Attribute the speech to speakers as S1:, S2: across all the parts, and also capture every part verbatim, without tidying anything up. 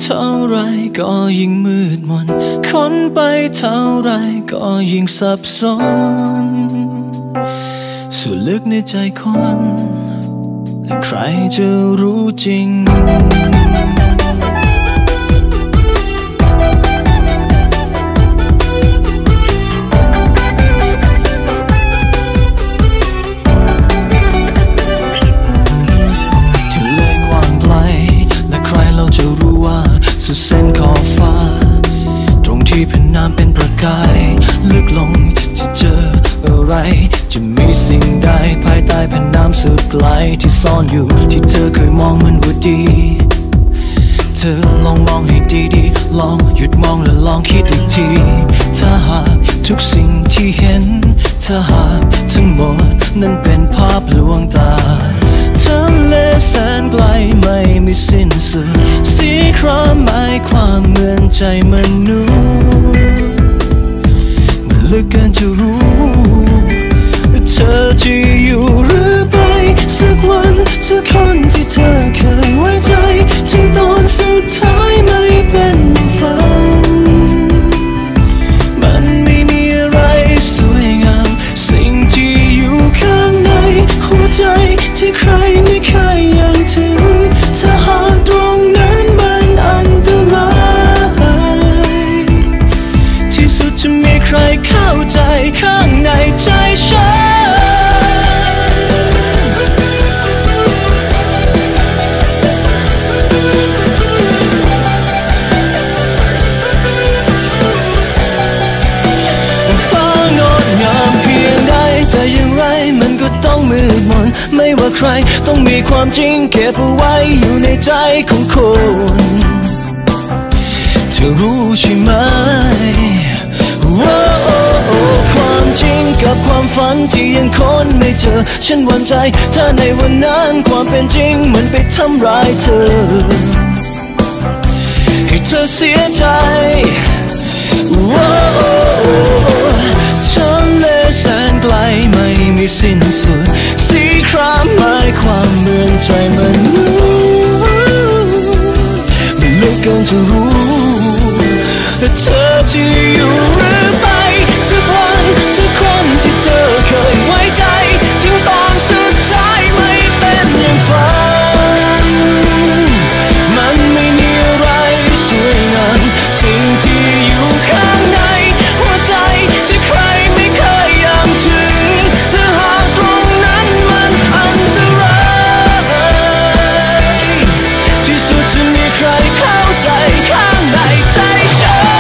S1: เท่าไรก็ยิ่งมืดมนค้นไปเท่าไรก็ยิ่งสับสนส่วนลึกในใจคนและใครจะรู้จริงสุดเส้นขอบฟ้าตรงที่ผืนน้ำเป็นประกายลึกลงจะเจออะไรจะมีสิ่งใดภายใต้ผืนน้ำสุดไกลที่ซ่อนอยู่ที่เธอเคยมองมันว่าดีเธอลองมองให้ดีๆลองหยุดมองและลองคิดอีกทีถ้าหากทุกสิ่งที่เห็นถ้าหากทั้งหมดนั้นเป็นภาพลวงตาทะเลแสนไกลไม่มีสิ้นสุดสีครามหมายความเหมือนใจมนุษย์มันลึกเกินจะรู้เธอจะอยู่หรือไปสักวันเธอคนที่เธอเคยไว้ใจถึงตอนสุดท้ายไม่เป็นฝันมันไม่มีอะไรสวยงามสิ่งที่อยู่ข้างในหัวใจที่ใครไม่เคยยังถึงถ้าหากตรงนั้นมันอันตรายที่สุดจะมีใครเข้าใจข้างในใจฉันมืดมนไม่ว่าใครต้องมีความจริงเก็บเอาไว้อยู่ในใจของคนเธอรู้ใช่ไหมว่าความจริงกับความฝันที่ยังค้นไม่เจอฉันหวั่นใจถ้าในวันนั้นความเป็นจริงมันไปทำร้ายเธอให้เธอเสียใจทะเลแสนไกลไม่มีสิ้นสุดสีครามหมายความเหมือนใจมนุษย์มันลึกเกินจะรู้เธอจะอยู่หรือไปสักวันเธอคนที่เธอเคยไว้ใจถึงตอนสุดท้ายไม่เป็นอย่างฝันมันไม่มีอะไรสวยงามสิ่งที่อยู่ข้างในหัวใจที่ใครไม่เคยยังถึงถ้าหากตรงนั้นมันอันตรายที่สุดจะมีใครเข้าใจข้างในใจฉัน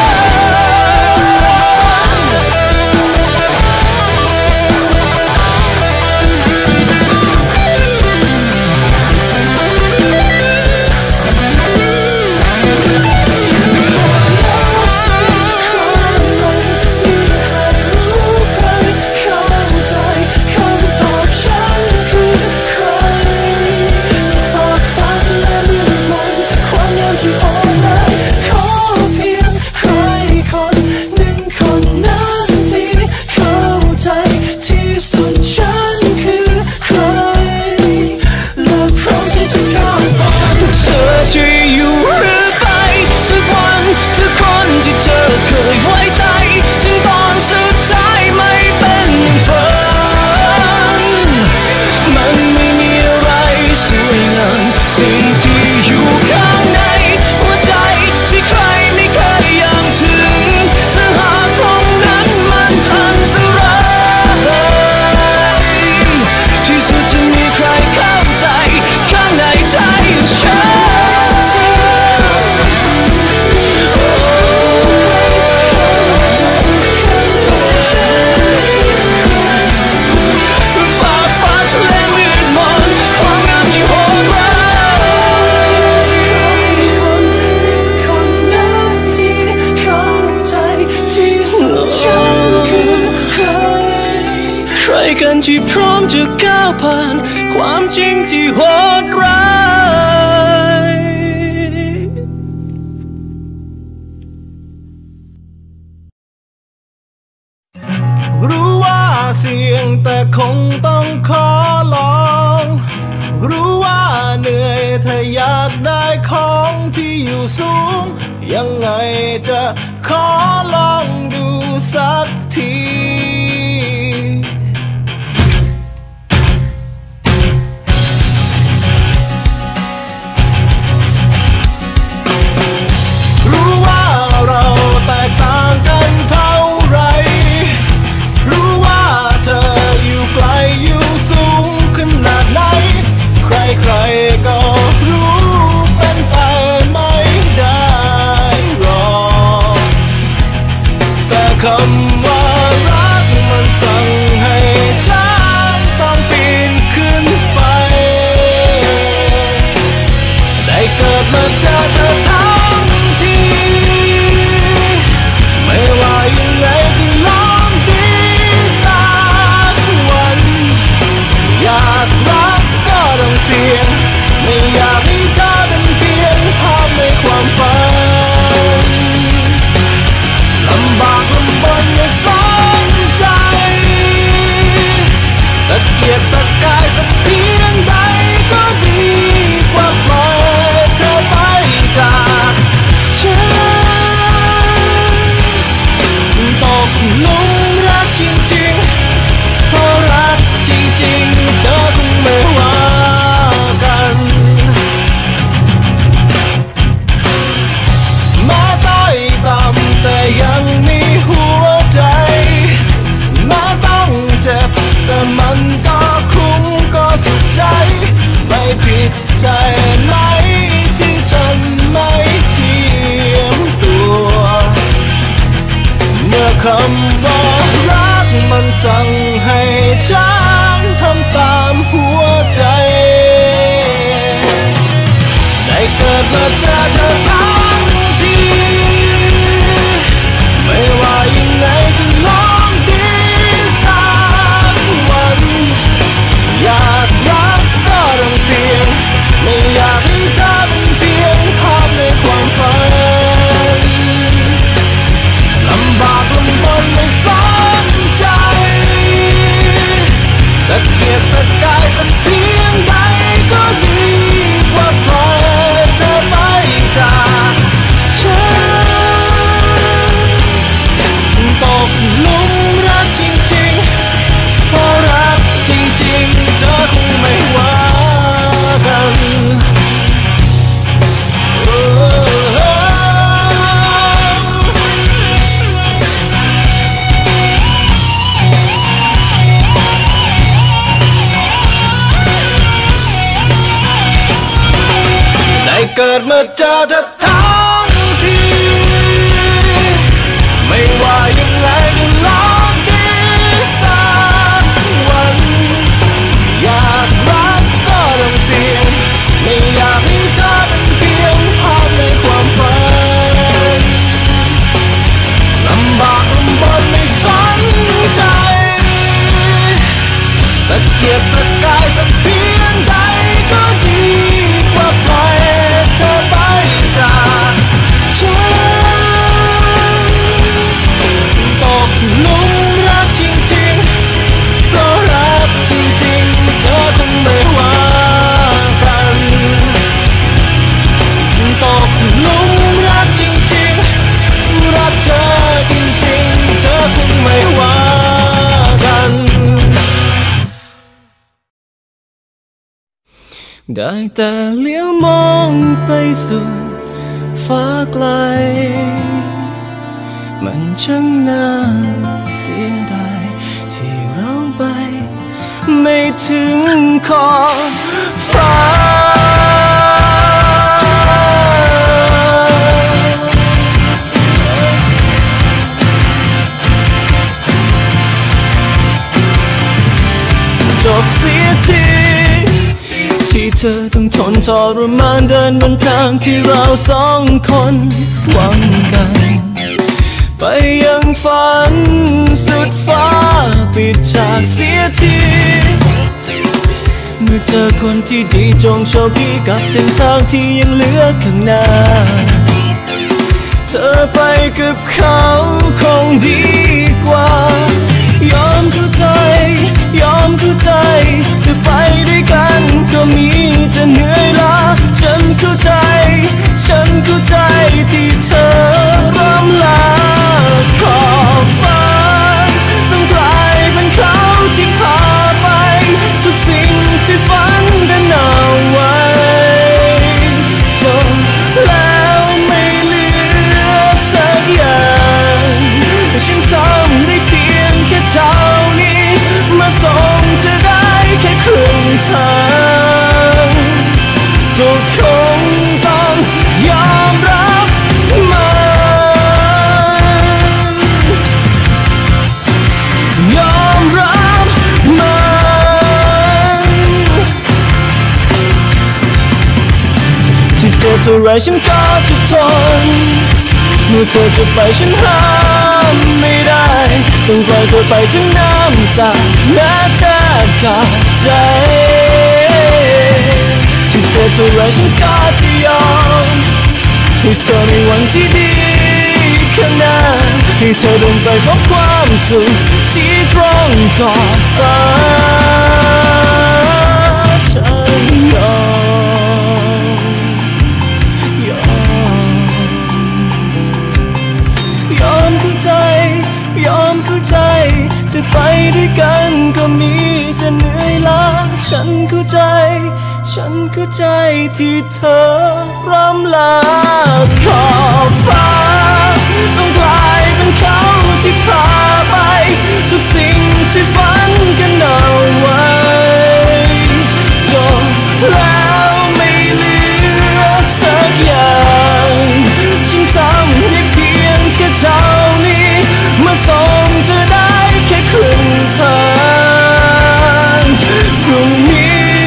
S1: ที่พร้อมจะก้าวผ่านความจริงที่โหดร้ายรู้ว่าเสี่ยงแต่คงต้องขอลองรู้ว่าเหนื่อยถ้าอยากได้ของที่อยู่สูงยังไงจะขอลองดูสักทีรู้ว่าเราแตกต่างกันเท่าไรรู้ว่าเธออยู่ไกลอยู่สูงขนาดไหนใครๆก็รู้เป็นไปไม่ได้หรอกแต่คำว่ารักมันสั่งให้ฉันต้องปีนขึ้นไปได้เกิดมาเจอเธอทั้งทีไม่ว่ายังไงที่ลองดีสักวันอยากรักก็ต้องเสี่ยงไม่อยากให้เธอเป็นเพียงภาพในความฝันลำบากลำบนไม่สนใจตะเกียกตะกายสักเพียงใดก็ดีกว่าปล่อยเธอไปจากฉันตกหลุมรักจริงๆเพราะรักจริงๆเธอคงไม่ว่ากันแม้ต้อยต่ำแต่ยังมีหัวใจแม้ต้องเจ็บแต่มันก็คุ้มก็สุดใจไม่ผิดใจไหมที่ฉันไม่เจียมตัวเมื่อคำว่ารักมันสั่งให้ฉันทำตามหัวใจได้เกิดมาเจอเธอทั้งทีไม่ว่ายังไงจะลองดีสักวันอยากรักก็ต้องเสี่ยงไม่อยากให้เธอเป็นเพียงภาพในความฝันลำบากลำบนไม่สนใจตะเกียกตะกายสักเพียงใดก็ดีกว่าปล่อยเธอไปจากฉันตกหลุมรักจริงๆเพราะรักจริงๆเธอคงไม่ว่ากันได้เกิดมาเจอเธอทั้งทีไม่ว่ายังไงก็ลองดีสักวันอยากรักก็ต้องเสี่ยงไม่อยากให้เธอเป็นเพียงภาพในความฝันลำบากลำบนไม่สนใจตะเกียกตะกายสักเพียงใดก็ดีกว่าปล่อยเธอไปจากฉันตกหลุมรักจริงๆเพราะรักจริงๆเธอคงไม่ว่ากันตกหลุมรักจริงๆรักเธอจริงๆเธอคงไม่ว่ากันได้แต่เลี้ยวมองไปสู่ฟ้าไกลมันช่างน่าเสียดายที่เราไปไม่ถึงขอบฟ้าจบเสียทีที่เธอต้องทนทรมานเดินบนทางที่เราสองคนหวังกันไปยังฝันสุดฟ้าปิดฉากเสียทีเมื่อเจอคนที่ดีจงโชคดีกับเส้นทางที่ยังเหลือข้างหน้าเธอไปกับเขาคงดีกว่ายอมเข้าใจยอมเข้าใจจะไปด้วยกันก็มีแต่เหนื่อยล้าฉันเข้าใจฉันท่าไรฉันก็จะทนเมื่อเธอจะไปฉันห้ามไม่ได้ต้องปล่อยเธอไปทั้งน้ำตาแม้เธอขาดใจจะเจ็บเท่าไรฉันก็จะยอมให้เธอในวันที่ดีข้างหน้าให้เธอเดินไปพบความสุขที่ตรงขอบฟ้าฉันยอมยอมยอมเข้าใจยอมเข้าใจจะไปด้วยกันก็มีแต่เหนื่อยล้าฉันเข้าใจฉันเข้าใจที่เธอร่ำลาขอบฟ้าต้องกลายเป็นเขาที่พาไปทุกสิ่งที่ฝันกันเอาไว้จบแล้วไม่เหลือสักอย่างฉันทำได้เพียงแค่เท่านี้มาส่งเธอได้แค่ครึ่งทางพรุ่งนี้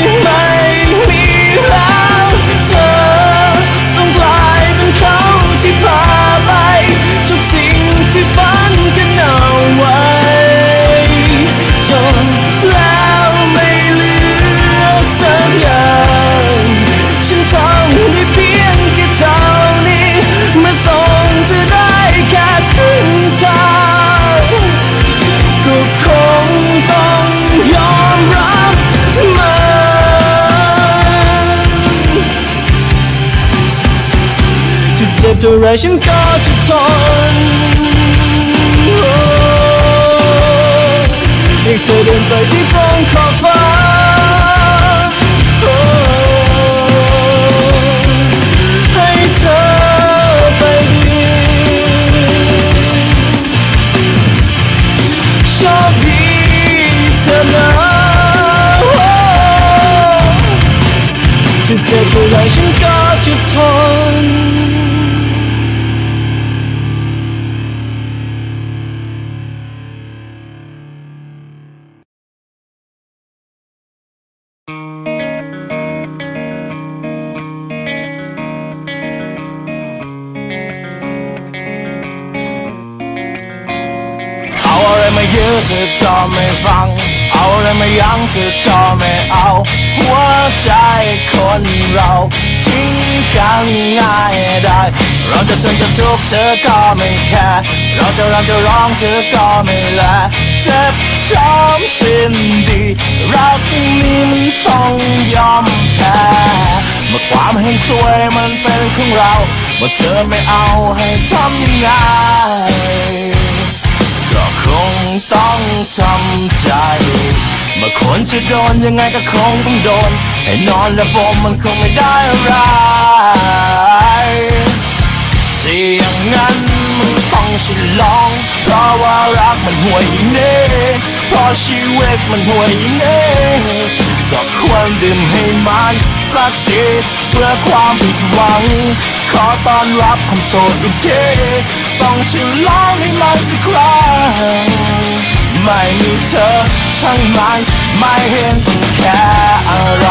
S1: ที่พาไปทุกสิ่งที่ฝันกันเอาไว้จนแล้วไม่เหลือสักอย่างฉันทำได้เพียงแค่เท่านี้มาส่งเธอได้แค่ครึ่งทางก็คงต้องยอมรับมันเจ็บเท่าไรฉันก็จะทนให้เธอเดินไปที่ตรงขอบฟ้าให้เธอไปดีโชคดีเธอนะจะเจ็บเท่าไรฉันก็จะทนมายื้อเธอก็ไม่ฟังเอาอะไรมายั้งเธอก็ไม่เอาหัวใจคนเราทิ้งกันง่ายได้เราจะทนจะทุกข์เธอก็ไม่แคร์เราจะรำจะร้องเธอก็ไม่แลเจ็บช้ำสิ้นดีรักนี้มันต้องยอมแพ้เมื่อความเห็นสวยมันเป็นของเราเมื่อเธอไม่เอาให้ทำยังไงก็คงต้องทำใจเมื่อคนจะโดนยังไงก็คงต้องโดนให้นอนและบ่มมันคงไม่ได้อะไรที่อย่างนั้นมันต้องฉลองเพราะว่ารักมันห่วยอย่างนี้เพราะชีวิตมันห่วยอย่างนี้ก็ควรดื่มให้มันสักทีเพื่อความผิดหวังขอต้อนรับความโสดอีกทีต้องฉลองให้มันสักครั้งไม่มีเธอช่างมันไม่เห็นต้องแค่อะไร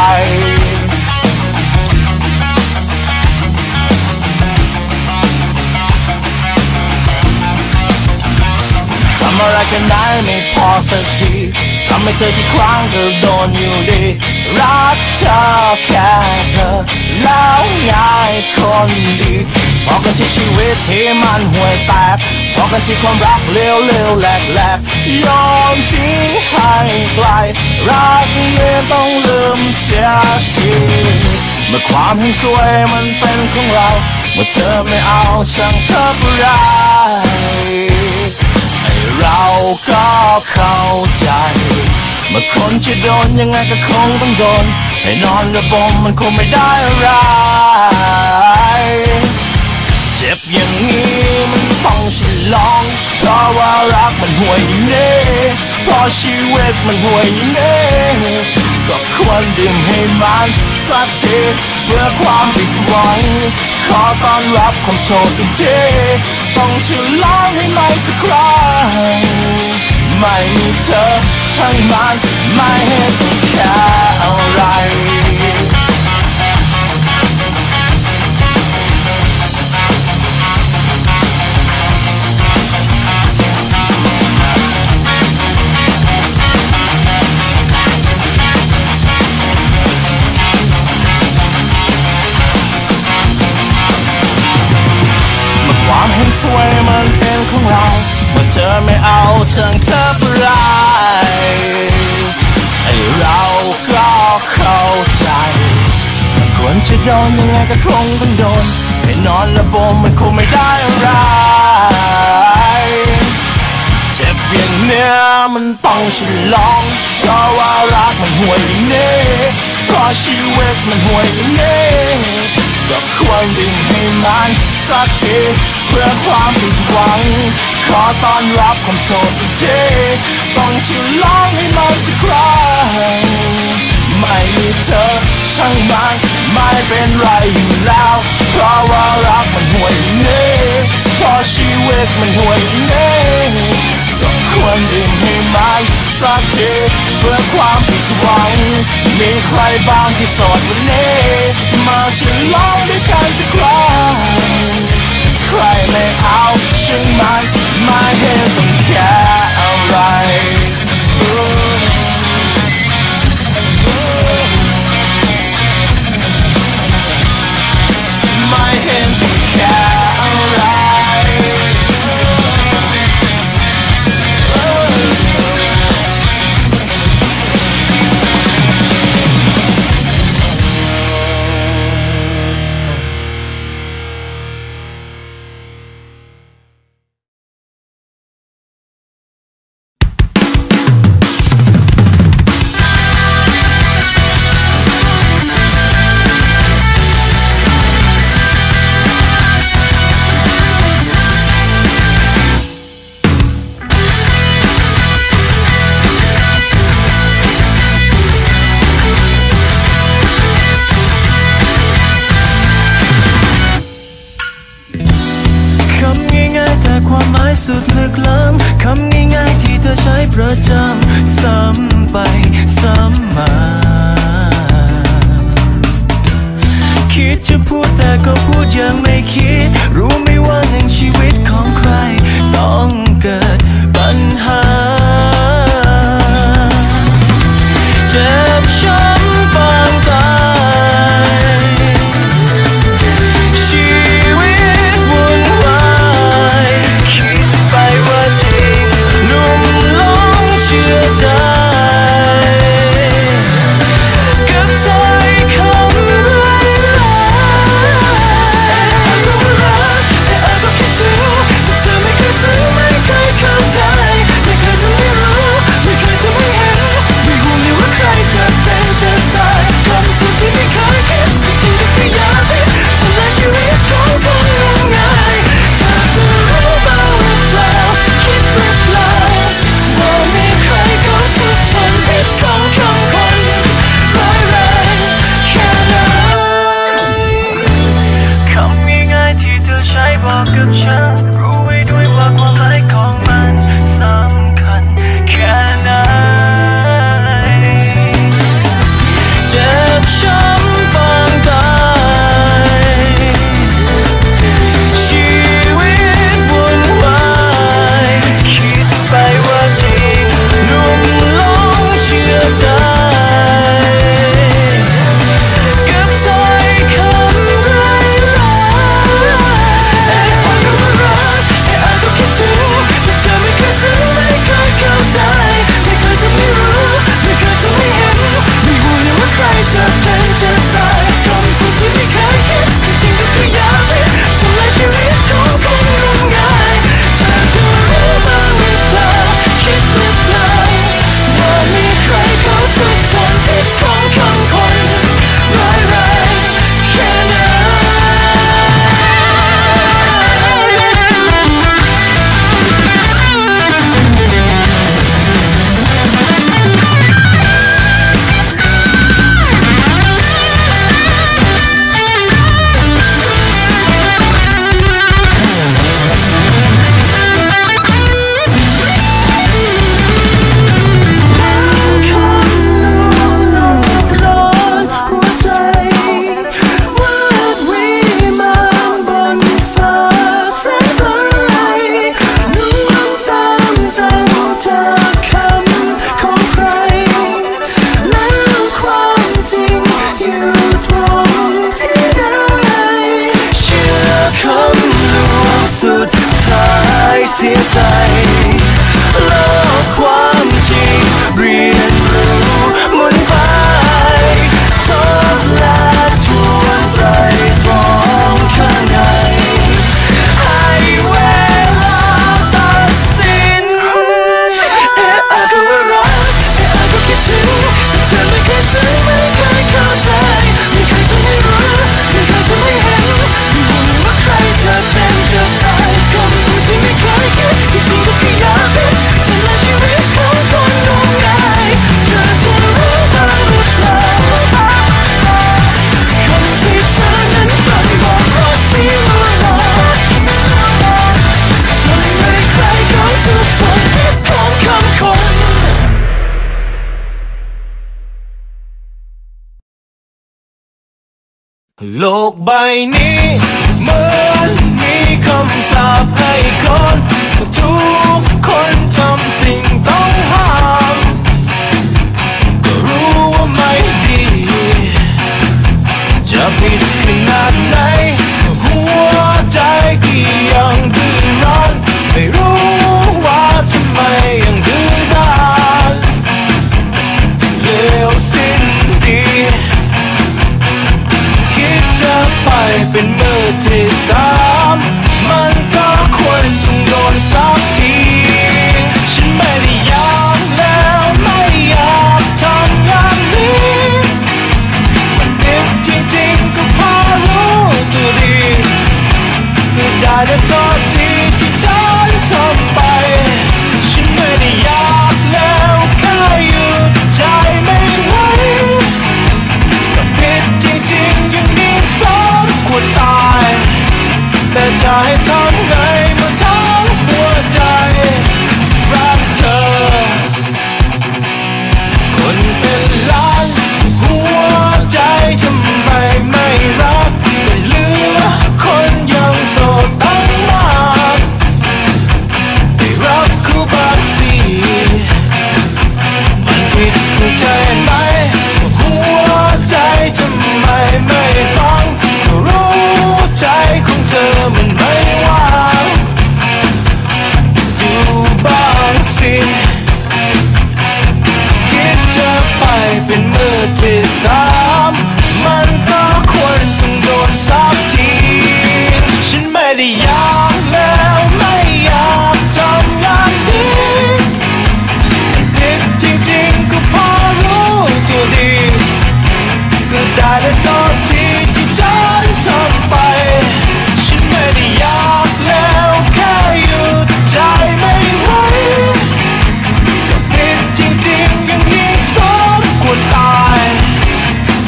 S1: ทำอะไรกันได้ไม่พอสักทีทำให้เธอกี่ครั้งก็โดนอยู่ดีรักเธอแค่เธอแล้วง่ายคนดีพอกันที่ชีวิตที่มันห่วยแตกพอกันที่ความรักเลี้ยวเลี้ยวแหลกแหลกยอมทิ้งให้ไกลรักเมื่อต้องลืมเสียทีเมื่อความเห็นสวยมันเป็นของเราเมื่อเธอไม่เอาช่างเธอผู้ไรเราก็เข้าใจเมื่อคนจะโดนยังไงก็คงต้องโดนให้นอนระบมมันคงไม่ได้อะไรเจ็บอย่างนี้มันต้องฉลองเพราะว่ารักมันห่วยอย่างนี้เพราะชีวิตมันห่วยอย่างนี้ก็ควรดื่มให้มันสักทีเพื่อความผิดหวังขอต้อนรับความโสดอีกทีต้องฉลองให้มันสักครั้งไม่มีเธอช่างมันไม่เห็นแค่อะไรของเราเมื่อเธอไม่เอาช่างเธอไปไรไอเราก็เข้าใจมันควรจะโดนยังไงก็คงต้องโดนให้นอนและบ่มันคงไม่ได้อะไรเจ็บอย่างเนี้ยมันต้องฉลองเพราะว่ารักมันห่วยอย่างนี้เพราะชีวิตมันห่วยอย่างนี้ก็ควรดึงให้มันสักทีเพื่อความผิดหวังขอต้อนรับความโสดอีกทีต้องฉลองให้มันสักครั้งไม่มีเธอช่างมันไม่เป็นไรอยู่แล้วเพราะว่ารักมันห่วยอย่างนี้เพราะชีวิตมันห่วยอย่างนี้ก็ควรดึงให้มันสักทีเพื่อความผิดหวังมีใครบ้างที่โสดวันนี้มาฉลองด้วยกันสักครั้งใครไม่เอาช่างมันไม่เห็นต้องแค่อะไรไม่เห็นต้องแค่อะไรสุดลึกล้ำคำง่ายๆที่เธอใช้ประจำซ้ำไปซ้ำมาคิดจะพูดแต่ก็พูดยังไม่คิดรู้ไหมว่าหนึ่งชีวิตของใครต้องเกิดปัญหาเจ็บช้ำปางตายชีวิตวุ่นวายใจกับถ้อยคำร้ายร้ายรู้รักแต่อาจก็คิดถึงแต่เธอไม่เคยซึ้งไม่เคยเข้าใจไม่เคยจะไม่รู้ไม่เคยจะไม่เห็นไม่ห่วงเลยว่าใครจะเป็นจะตายคำพูดที่ไม่เคยคิดจริงก็คืออยากให้ทำลายชีวิตของคนง่ายเธอจะรู้บ้างหรือเปล่าคิดหรือเปล่าว่ามีใครก็ทุกทนผิดของคำคนร้ายแรงแค่ไหนคำง่ายๆที่เธอใช้บอกกับฉันรู้ไว้ด้วยว่าความหมายของมันสำคัญแค่ไหนเจ็บช้ำปางตายชีวิตวุ่นวายคิดไปว่าดีลุ่มหลงเชื่อใจกับถ้อยคำร้ายร้ายไอ้อ่อนก็รักไอ้อ่อนก็คิดถึงแต่เธอไม่เคยซึ้งไม่เคยเข้าใจไม่เคยจะไม่รู้ไม่เคยจะไม่เห็นไม่ห่วงเลยว่าใครจะเป็นจะตายคำพูดที่ไม่เคยคิดจริงก็คืออยากให้ทำลายชีวิตของคนง่ายเธอจะรู้บ้างหรือเปล่าคิดหรือเปล่าว่ามีใครเขาทุกทนผิดของคำคนร้ายแรงแค่ไหนสเสียใจโลกความจริงเรียนรู้หมุนไปทบและทวนไตรตรองข้างในให้เวลาตัดสินเอะอะก็ว่ารักเอะอะก็คิดถึงแต่เธอไม่เคยซื้อไม่เคยเข้าใจไม่เคยทำให้รู้ไม่เคยทำให้เห็นไม่รู้ว่าใครจะเป็นจะตายคำพูดที่ไม่เคยคิดที่จริงก็แค่อยากเป็นฉันและชีวิตของคนงมงายเธอจะรู้บ้างหรือเปล่าคำที่เธอนั้นฝันบอกรักที่รู้ว่าทำให้ใครเขาทุกทนผิดของคำคนโลกใบนี้เหมือนมีคำสาปให้คนทุกคนทำสิ่งต้องห้ามก็รู้ว่าไม่ดีจะผิดขนาดไหนหัวใจก็ยังดื้อรั้นไม่รู้ว่าทำไมยังดื้อด้านเลวสิ้นดีคิดจะไปเป็นมือที่สามมันก็ควรต้องโดนสักทีฉันไม่ได้อยากแล้วไม่อยากทำอย่างนี้มันเจ็บจริงๆก็พอรู้ตัวดีก็ได้แต่โทษทีที่ฉันทำไปฉันไม่ได้อยากแล้วแค่หยุดใจไม่ไหวก็ผิดจริงๆอย่างนี้สมควรตายแต่จะให้ทำไงเมื่อทั้งหัวใจรักเธอคนเป็นล้านหัวใจทำไมไม่รักแต่เหลือคนยังโสดตั้งมากได้รับคู่บางสิมันผิดเข้าใจไหมหัวใจทำไมไม่ฟังก็รู้ใจของเธอมันไม่ว่างดูบ้างสิคิดจะไปเป็นมือที่สามมันก็ควรต้องโดนสักทีฉันไม่ได้อยากแล้วไม่อยากทำอย่างนี้ผิดจริงๆก็พอรู้ตัวดีก็ได้แต่โทษทีที่ฉันทำไปฉันไม่ได้อยากแล้วแค่หยุดใจไม่ไหวก็ผิดจริงๆอย่างนี้สมควรตาย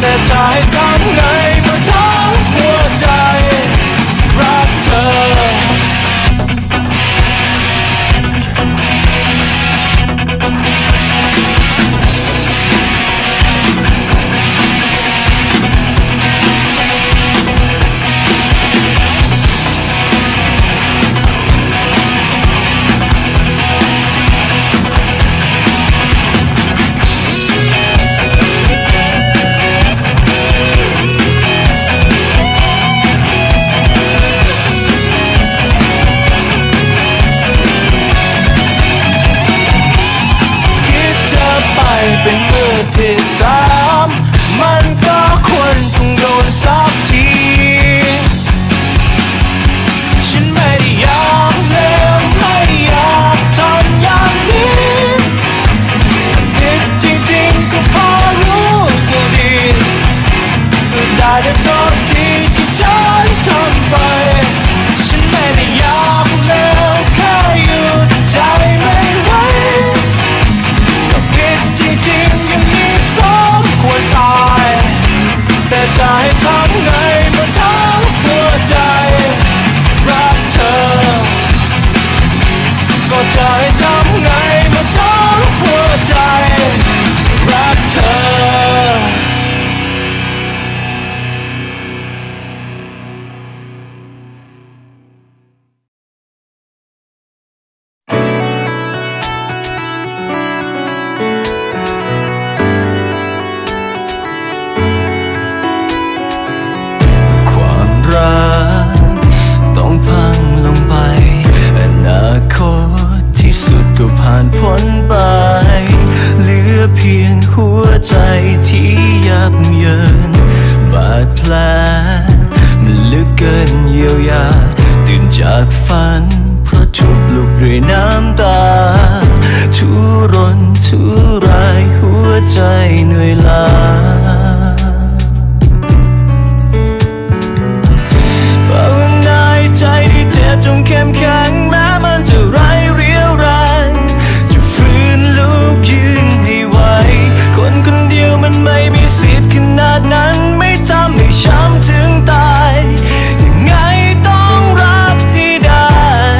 S1: วยาตื่นจากฝันเพราะถูกลูกด้วยน้ำตาทุรนทุรายหัวใจเหนื่อยล้าภาวนาใจที่เจ็บจงเข้มแข็งแม้มันจะไร้เรี่ยวแรงจะฟื้นลุกยืนให้ไหวคนคนเดียวมันไม่มีสิทธิ์ขนาดนั้นไม่ทำให้ช้ำถึงตายยังไงต้องรับให้ได้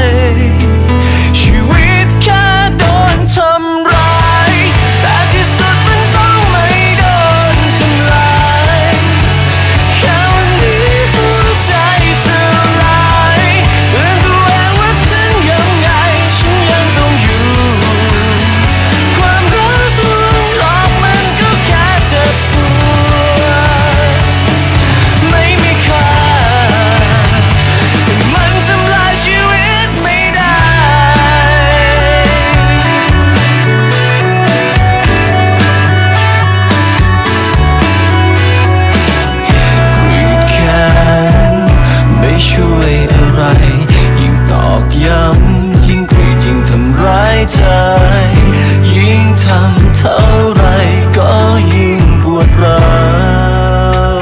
S1: ชีวิตแค่โดนทำร้ายแต่ที่สุดมันต้องไม่โดนทำลายแค่วันนี้หัวใจสลายเตือนตัวเองว่าถึงยังไงฉันยังต้องอยู่ความรักลวงหลอกมันก็แค่เจ็บปวดไม่มีค่ามันทำลายชีวิตไม่ได้กรีดแขนไม่ช่วยอะไรยิ่งตอกย้ำยิ่งกรีดยิ่งทำร้ายใจยิ่งทำเท่าไรก็ยิ่งปวดร้าว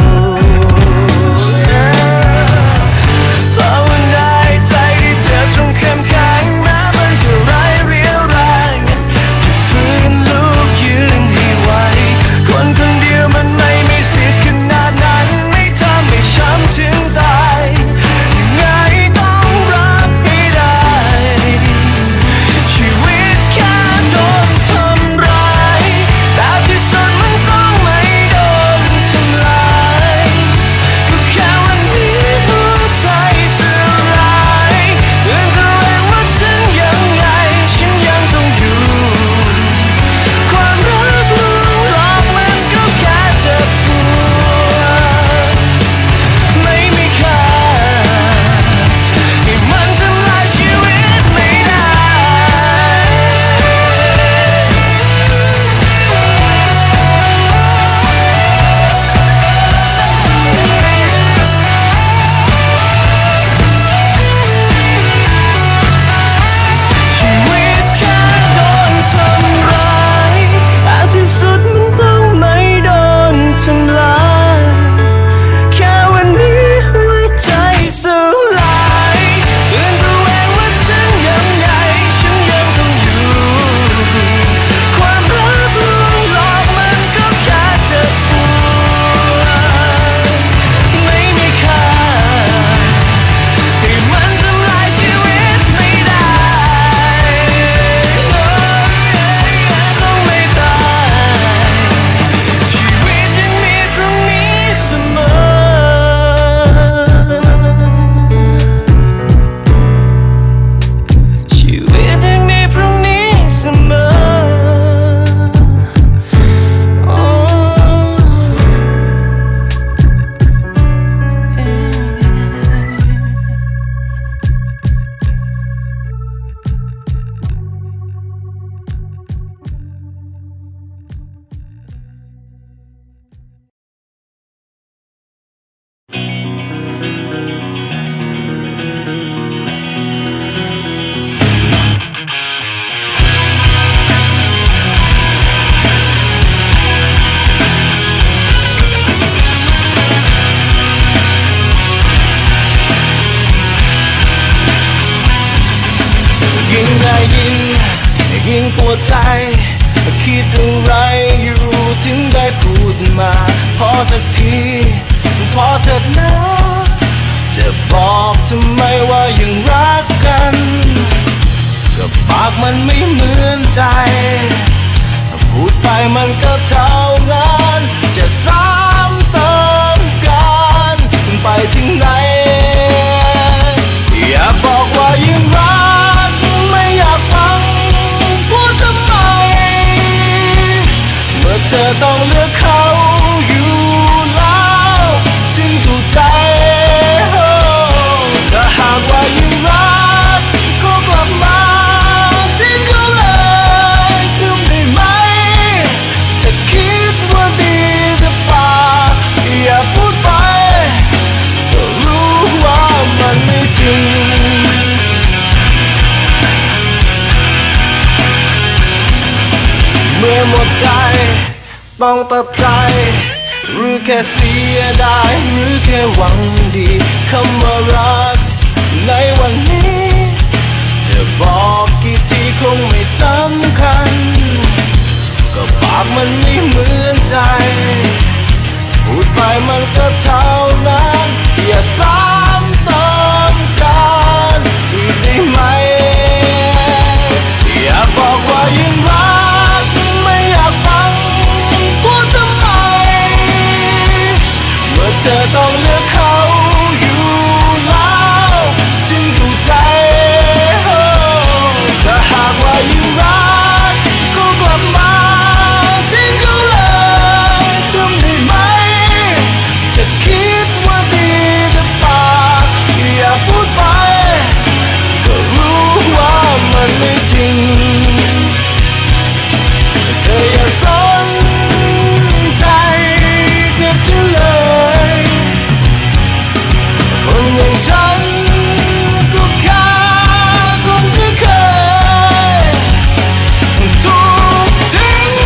S1: ภาวนาใจที่เจ็บจงเข้มแข็งแม้มันจะไร้เรี่ยวแรงจะฟื้นลุกยืนให้ไหวคนคนเดียวมันไม่มีสิทธิ์ขนาดนั้นไม่ทำให้ช้ำถึงตายยังไงต้องรับให้ได้ชีวิตแค่โดนทำร้ายแต่ที่สุดมันต้องไม่โดนทำลายก็แค่วันนี้หัวใจสลายเตือนตัวเองว่าถึงยังไงฉันยังต้องอยู่ความรักลวงหลอกมันก็แค่เจ็บปวดไม่มีค่าให้มันทำลายชีวิตไม่ได้ชีวิตแค่โดนทำร้ายแต่ที่สุดมันต้องไม่โดนทำลายแค่วันนี้หัวใจสลายเตือนตัวเองว่าถึงยังไงฉันยังต้องอยู่ความรักลวงหลอกมันก็แค่เจ็บปวดไม่มีค่าให้มันทำลายชีวิตไม่ได้ต้องไม่ตายชีวิตยังมีพรุ่งนี้เสมอชีวิตยังมีพรุ่งนี้เสมอโอ้ยิ่งได้ยินยิ่งปวดใจคิดอะไรอยู่ถึงได้พูดมาพอสักทีพอเถิดนะจะบอกทำไมว่ายังรักกันกับปากมันไม่เหมือนใจพูดไปมันก็เท่านั้นจะซ้ำเติมกันไปถึงไหนอย่าบอกว่ายังรักไม่อยากฟังพูดทำไมเมื่อเธอต้องเลือกเขาอยู่แล้วจึงถูกใจเธอต้องตัดใจหรือแค่เสียดายหรือแค่หวังดีคำว่ารักในวันนี้จะบอกกี่ทีคงไม่สำคัญก็ปากมันไม่เหมือนใจพูดไปมันก็เท่านั้นอย่าซ้ำเติมกันอีกได้ไหมอย่าบอกว่ายังรักไม่อยากฟังพูดทำไมเมื่อเธอต้องเลือกเขาอยู่แล้วจึงดูใจถ้าหากว่ายังรักก็กลับมาทิ้งเขาเลยทำได้ไหมจะคิดว่าดีแต่ปากอย่าพูดไปก็รู้ว่ามันไม่จริงเธออย่าสนใจกับฉันเลยคนอย่างฉันก็แค่คนที่เคยถูกทิ้ง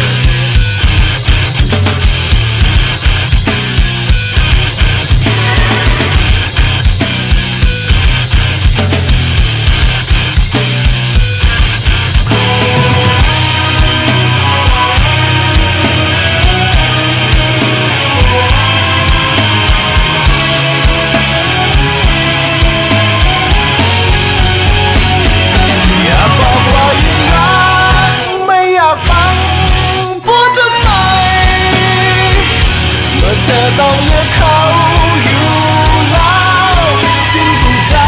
S1: อย่าบอกว่ายังรักไม่อยากฟังพูดทำไมเมื่อเธอต้องเลือกเขาอยู่แล้วจึงภูมิใจ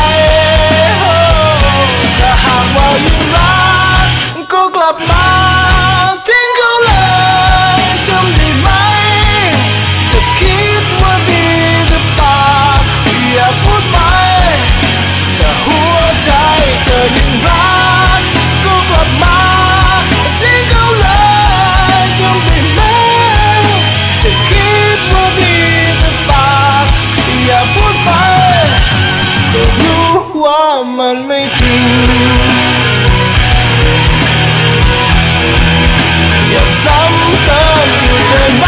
S1: ถ้าหากว่ายังรักก็กลับมาทิ้งเขาเลยจำได้ไหมจะคิดว่าดีแต่ปากอย่าพูดไปถ้าหัวใจเธอยังรักก็กลับมาทิ้งเขาเลยจำได้ไหมจะคิดว่าดีแต่ปากอย่าพูดไปก็รู้ว่ามันไม่จริงอย่าซ้ำเติมอยู่ได้ไหม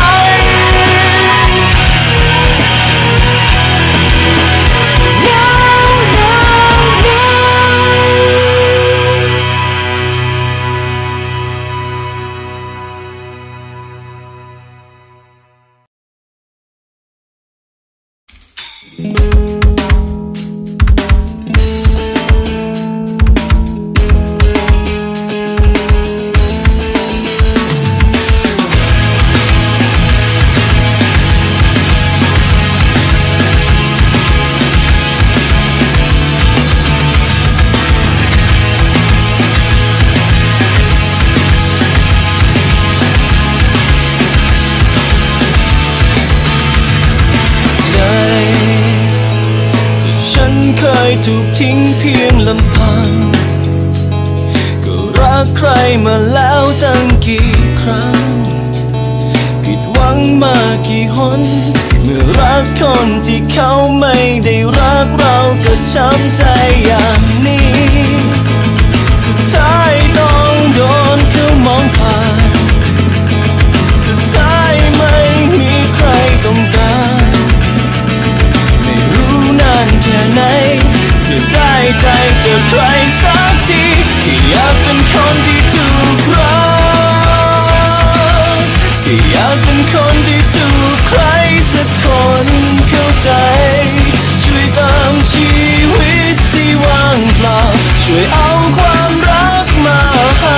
S1: เคยถูกทิ้งเพียงลำพังก็รักใครมาแล้วตั้งกี่ครั้งผิดหวังมากี่หนเมื่อรักคนที่เขาไม่ได้รักเราก็ช้ำใจอย่างนี้สุดท้ายต้องโดนเขามองผ่านสุดท้ายไม่มีใครต้องการไม่รู้นานแค่ไหนจะได้ใจเจอใครสักทีแค่อยากเป็นคนที่ถูกรักแค่อยากเป็นคนที่ถูกใครสักคนเข้าใจช่วยเติมชีวิตที่ว่างเปล่าช่วยเอาความรักมาให้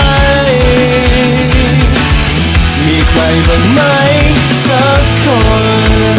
S1: มีใครบ้างไหมสักคน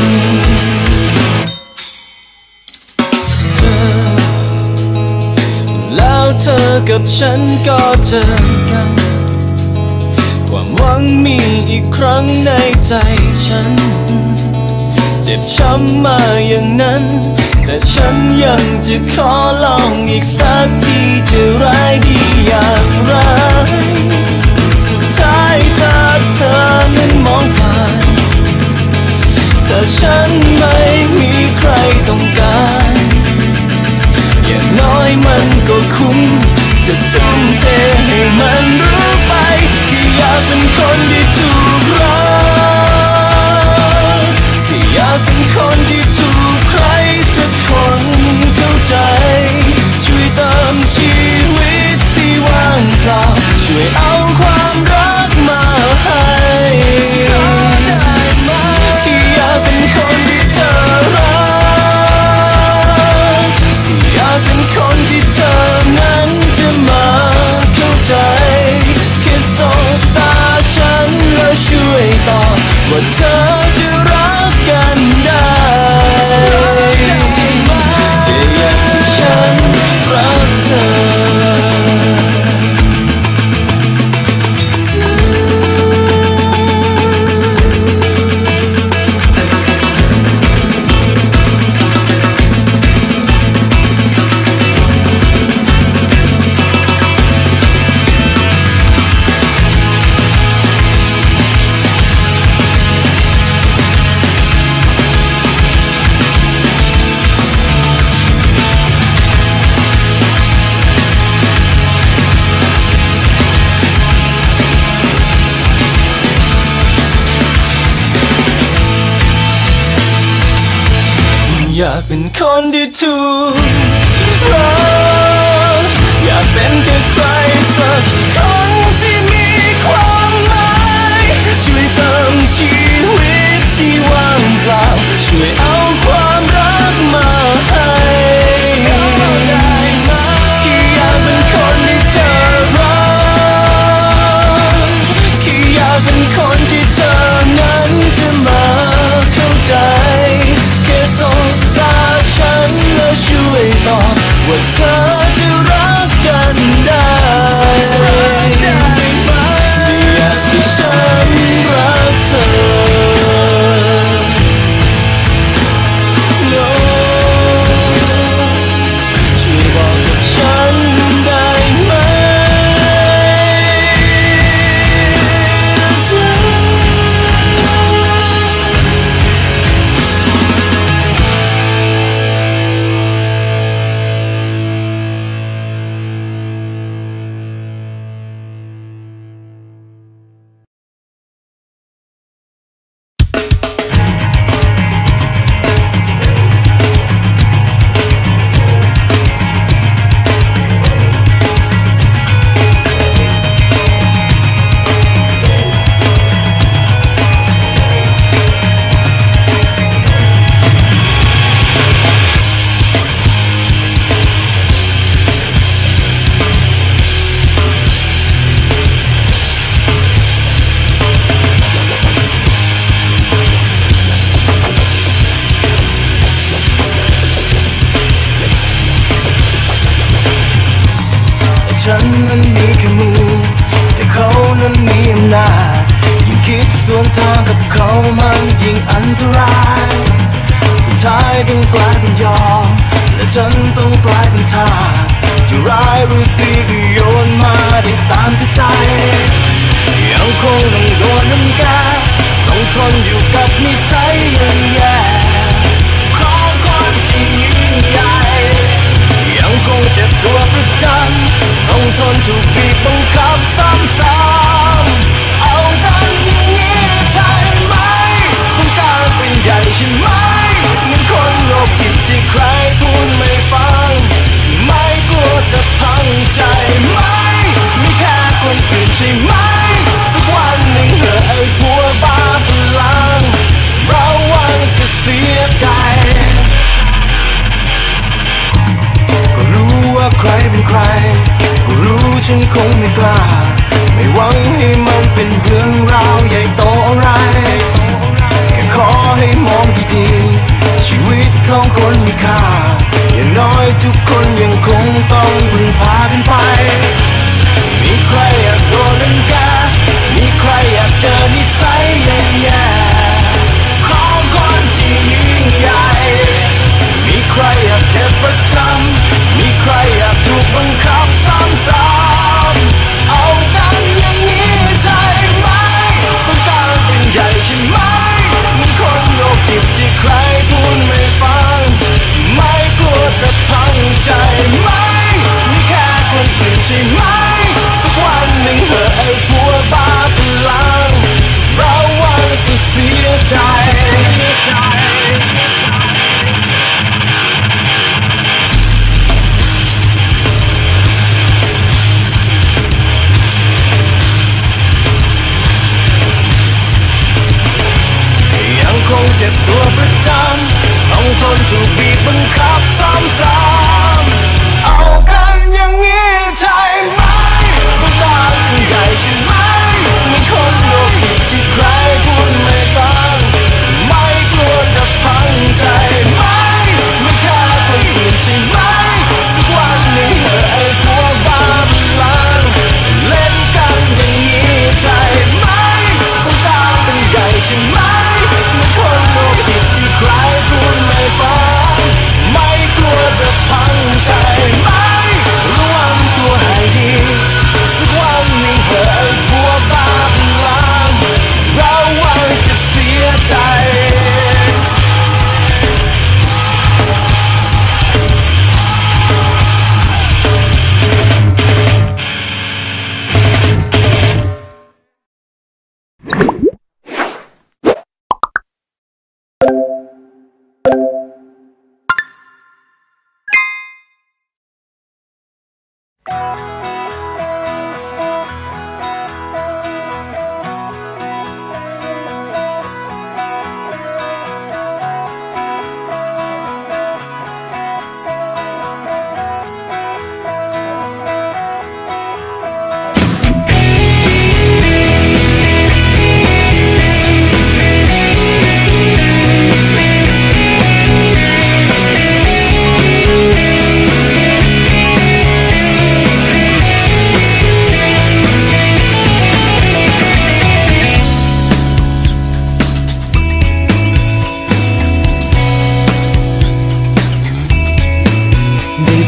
S1: แล้วเธอกับฉันก็เจอกันความหวังมีอีกครั้งในใจฉันเจ็บช้ำมาอย่างนั้นแต่ฉันยังจะขอลองอีกสักทีจะร้ายดีอย่างไรสุดท้ายถ้าเธอนั้นมองผ่านถ้าฉันไม่มีใครต้องการอย่างน้อยมันก็คุ้มจะทุ่มเทให้มันรู้ไปแค่อยากเป็นคนที่ถูกรักเป็นคนที่ถูกรักอยากเป็นแค่ใครสักคนที่มีความหมายช่วยเติมชีวิตที่ว่างเปล่าช่วยเอาความรักมาให้แค่อยากเป็นคนที่เธอรักแค่อยากเป็นคนที่เธอนั้นจะมาเข้าใจแค่สบตาฉันแล้วช่วยบอกว่าเธอจะรักกันได้อยากที่ฉันรักเธอฉันนั้นมีแค่มือแต่เขานั้นมีอำนาจยิ่งคิดสวนทางกับเขามันยิ่งอันตรายสุดท้ายต้องกลายเป็นยอมและฉันต้องกลายเป็นทาสจะร้ายหรือดีก็โยนมาได้ตามที่ใจยังคงต้องโดนน้ำแกต้องทนอยู่กับนิสัยแย่ๆของคนที่ยิ่งใหญ่ยังคงเจ็บตัวประจำต้องทนถูกบีบบังคับซ้ำๆเอากันอย่างนี้ใช่ไหมต้องการเป็นใหญ่ใช่ไหมเหมือนคนโรคจิตที่ใครพูดไม่ฟังไม่กลัวจะพังใจไหมมีแค่คนอื่นใช่ไหมสักวันหนึ่งเหอะไอ้พวกบ้าพลังเราหวังจะเสียใจก็รู้ว่าใครเป็นใครก็รู้ฉันคงไม่กล้าไม่หวังให้มันเป็นเรื่องราวใหญ่โตอะไรแค่ขอให้มองดีๆชีวิตของคนมีค่าอย่างน้อยทุกคนยังคงต้องพึ่งพากันไปมีใครอยากโดนรังแกมีใครอยากเจอนิสัยแย่ๆของคนที่ยิ่งใหญ่มีใครอยากเจ็บประจำมีใครอยากถูกบังคับซ้ำๆเอากันอย่างนี้ใช่ไหมต้องการเป็นใหญ่ใช่ไหมเหมือนคนโรคจิตที่ใครพูดไม่ฟังไม่กลัวจะพังใจ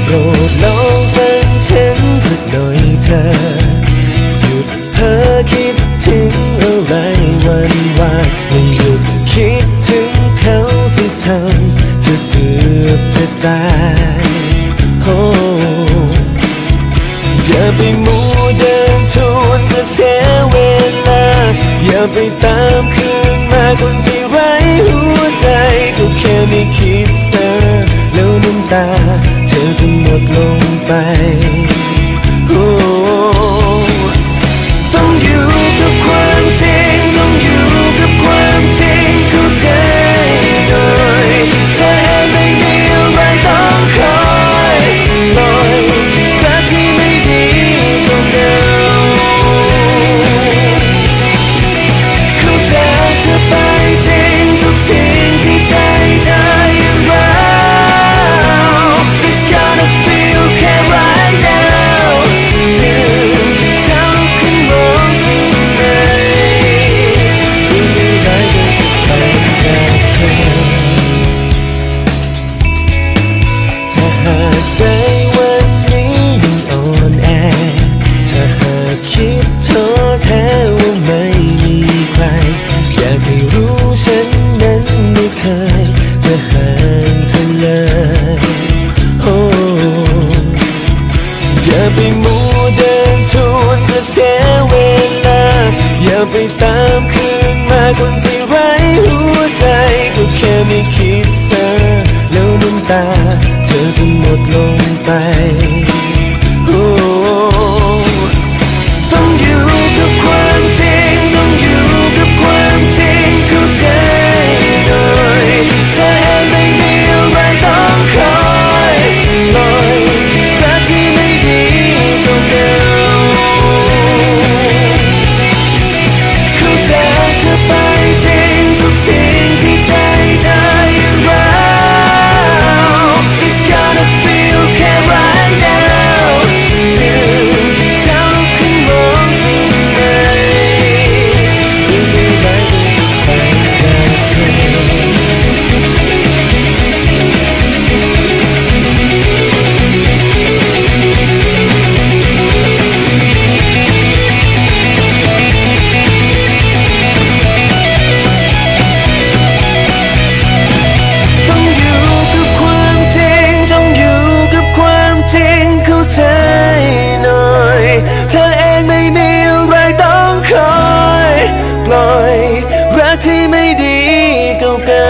S1: โปรดลองฟังฉันสักหน่อยเธอหยุดเพ้อคิดถึงอะไรวันวานและหยุดคิดถึงเขาที่ทำเธอเกือบจะตายโอ้อย่าไปมัวเดินทวนกระแสเวลาอย่าไปตามคืนมาคนที่ไร้หัวใจก็แค่ไม่คิดซะแล้วน้ำตาเธอจะหมดลงไปโอ้ต้องอยู่กับความจริงต้องอยู่กับความจริงเข้าใจหน่อยเธอเองไม่มีอะไรต้องคอยปล่อยรักที่ไม่ดีก็เหงาเข้าใจเธอไปจริงทุกสิ่งที่ใจเธอยังรัก It's gonna be okay right now ตื่นเช้าลุกขึ้นมองสิ่งไหนดูไม่ร้ายเกินจะไปจากเธอถ้าหากใจวันนี้ยังอ่อนแอถ้าหากคิดท้อแท้ว่าไม่มีใครอยากให้รู้ฉันนั้นไม่เคยจะห่างเธอเลยโอ้อย่าไปมัวเดินทวนกระแสเวลาอย่าไปตามคืนมาคนที่ไร้หัวใจก็แค่ไม่คิดซะแล้วน้ำตาเธอจะหมดลงไปโอ้ต้องอยู่กับความจริงต้องอยู่กับความจริงเข้าใจหน่อยเธอเองไม่มีอะไรต้องคอยปล่อยรักที่ไม่ดีก็เหงาเข้าใจเธอไปจริงทุกสิ่งที่ใจเธอยังรัก It's gonna be okay right now ตื่นเช้าลุกขึ้นมองสิ่งไหนดูไม่ร้ายเกินจะไปจากเธอต้องอยู่กับความจริงต้องอยู่กับความจริงเข้าใจหน่อยเธอเองไม่มีอะไรต้องคอยปล่อยรักที่ไม่ดีเก่า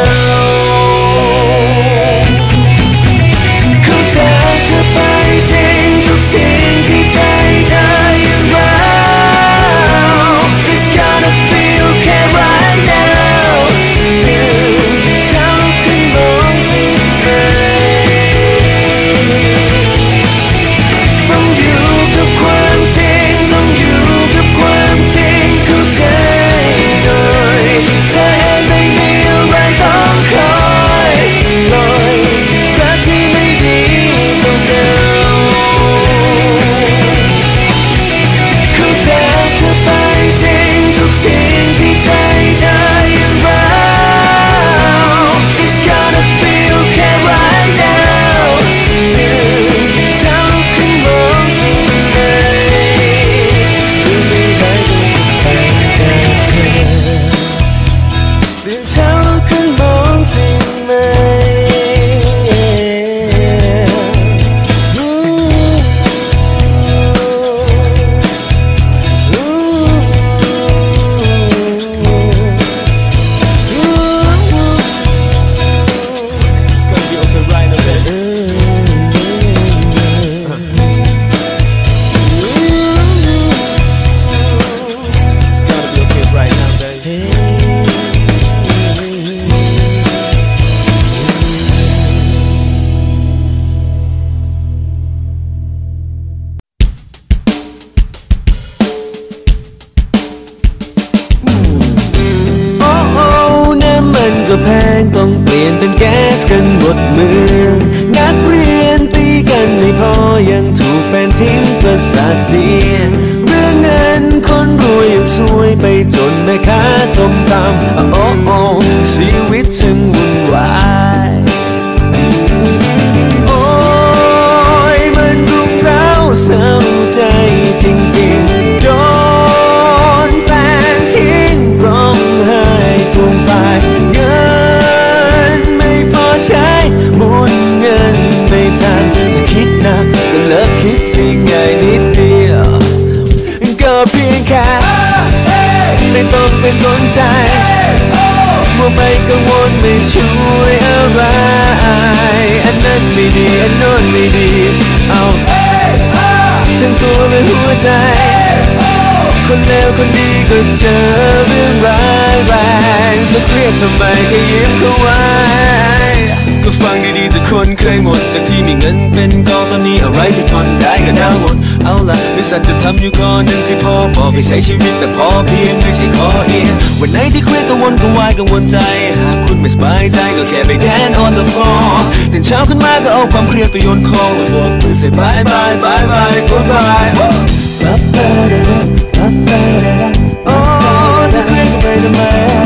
S1: ๆเข้าใจเธอไปจริงทุกสิ่งที่ใจเธอยังรัก It's gonna be okay right now ตื่นเช้าลุกขึ้นมองสิ่งไหนต้องอยู่กับความจริงต้องอยู่กับความจริงเข้าใจหน่อยเธอเองไม่มีอะไรต้องคอยปล่อยรักที่ไม่ดีก็เหงาเข้าใจเธอไปจริงทุกสิ่งที่ใจเธอยังรัก It's gonna be okay right now ตื่นเช้าลุกขึ้นมองสิ่งไหนดูไม่ร้ายเกินจะไปจากเธอตื่นเช้าลุกขึ้นมองสิ่งไหนอู้อู้อู้ It's gonna be okay right now baby It's gonna be okay right now babyโอ้โอ้น้ำมันก็แพงต้องเปลี่ยนเป็นแก๊สกันหมดเมืองนักเรียนตีกันไม่พอยังถูกแฟนทิ้งประสาทเสียเรื่องเงินคนรวยยังซวยไปจนแม่ค้าส้มตำโอ้โอ้ชีวิตฉันวุ่นวายโอ้ยต้องไปสนใจมัวไปกังวลไม่ช่วยอะไรอันนั้นไม่ดีอันโน้นไม่ดีเอาทั้งตัวและหัวใจคนเลวคนดีก็เจอเรื่องร้ายแรงจะเครียดทำไมก็ยิ้มเข้าไว้ก็ฟังดีๆแต่คนเคยหมดจากที่มีเงินเป็นกองตอนนี้อะไรที่ทนได้ก็ทั้งหมดเอาล่ะมีสัตว์จะทำอยู่ก่อนหนึ่งที่พอบอกให้ใช้ชีวิตแต่พอเพียงไม่ใช่ขอเอียงวันไหนที่เครียดกังวลกังวายกังวลใจหากคุณไม่สบายใจก็แค่ไป dance on the floor ตื่นเช้าขึ้นมาก็เอาความเครียดไปโยนคลองแล้วบอกมือ say bye bye bye bye goodbyeโอ้จะเครียดก็ไปทำไม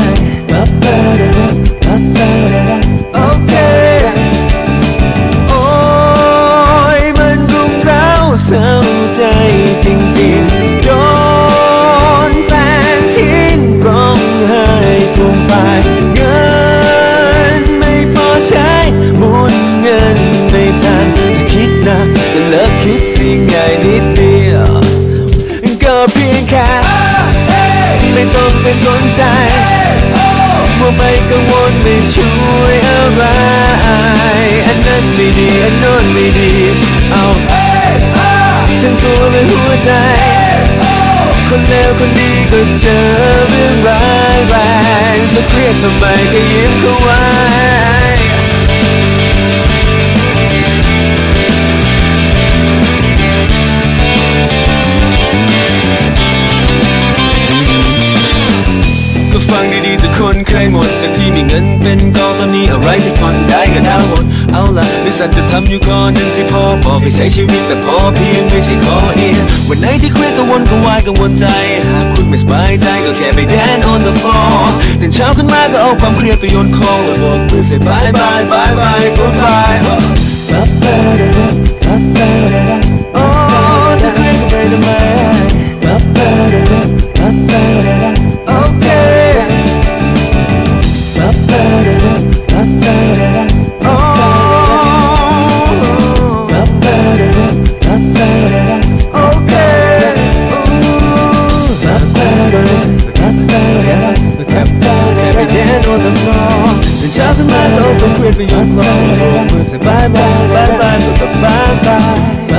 S1: โอเคโอ้ยมันรุมเร้าเศร้าใจจริงๆโดนแฟนทิ้งร้องไห้ฟูมฟายเงินไม่พอใช้หมุนเงินไม่ทันจะคิดนะก็เลิกคิดสิ่งง่ายนิดเดียวก็เพียงแค่ไม่ต้องไปสนใจมัวไปกังวลไม่ช่วยอะไรอันนั้นไม่ดีอันโน้นไม่ดีเอาทั้งตัวและหัวใจคนเลวคนดีก็เจอเรื่องร้ายแรงจะเครียดทำไมก็ยิ้มเข้าไว้ก็ฟังดีๆแต่คนเคยหมดจากที่มีเงินเป็นกองตอนนี้อะไรที่ผ่อนได้ก็ทั้งหมดเอาล่ะมีสัตว์จะทำอยู่ก่อนหนึ่งที่พอบอกให้ใช้ชีวิตแต่พอเพียงไม่ใช่ขอเอียงวันไหนที่เครียดกังวลกังวายกังวลใจหากคุณไม่สบายใจก็แค่ไป dance on the floor ตื่นเช้าขึ้นมาก็เอาความเครียดไปโยนคลองแล้วบอกมือ say bye bye bye bye goodbyeโอ้จะเครียดก็ไปทำไมโอเคโอ้โอเคแค่ไปแดนบนถนนตื่นเช้าขึ้นมาก็เอาความเครียดไปโยนคลองโบกมือ say bye bye bye bye ก็บายบาย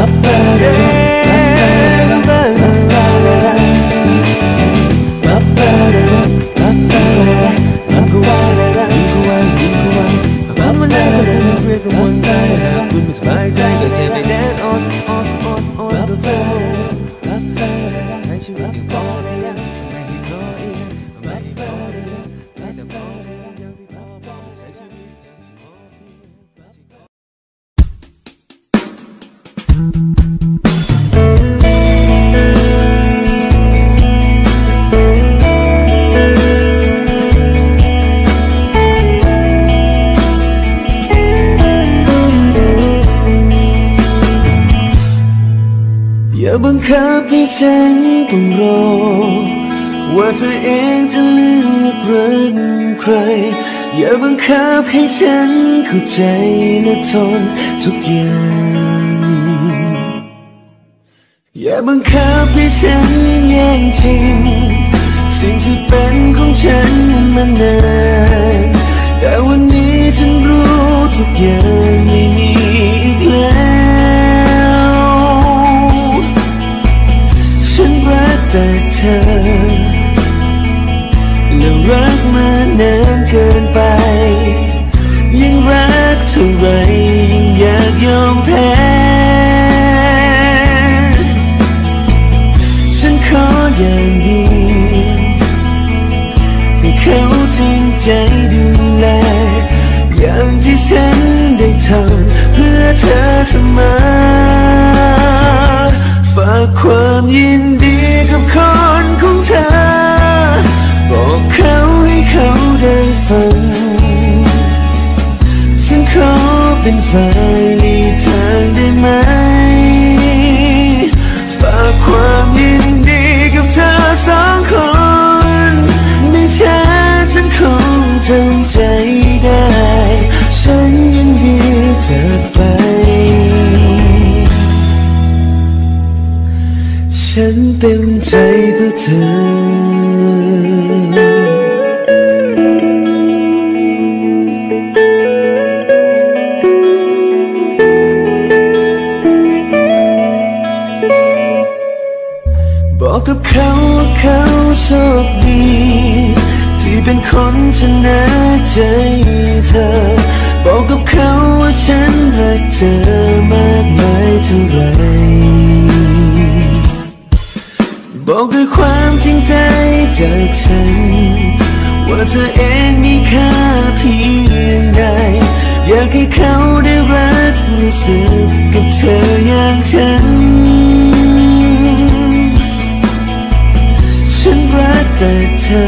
S1: คุณไม่สบายใจก็แค่ไป dance on on on on the floor ใช้ชีวิตอย่างพอเพียงไม่ให้ขอเอียงไม่ให้ขอเอียงใช้แต่พอเพียงอย่างที่พอพอใช้ชีวิตอย่างที่พอเพียงอย่าบังคับให้ฉันต้องรอว่าเธอเองจะเลือกรักใครอย่าบังคับให้ฉันเข้าใจและทนทุกอย่างอย่าบังคับให้ฉันแย่งชิงสิ่งที่เป็นของฉันมานานแต่วันนี้ฉันรู้ทุกอย่างไม่มีอีกแล้วฉันรักแต่เธอและรักมานานเกินไปยิ่งรักเท่าไรยิ่งอยากยอมแพ้ฉันขออย่างเดียวให้เขาจริงใจดูแลอย่างที่ฉันได้ทำเพื่อเธอเสมอฝากความยินดีกับคนของเธอบอกเขาให้เขาได้ฟังฉันขอเป็นฝ่ายหลีกทางได้ไหมฝากความยินดีกับเธอสองคนไม่ช้าฉันคงทำใจได้ฉันยินดีจากไปฉันเต็มใจเพื่อเธอกับเขาว่าเขาโชคดีที่เป็นคนชนะใจเธอบอกกับเขาว่าฉันรักเธอมากมายเท่าไรบอกด้วยความจริงใจจากฉันว่าเธอเองมีค่าเพียงใดอยากให้เขาได้รักรู้สึกกับเธออย่างฉันฉันรักแต่เธอ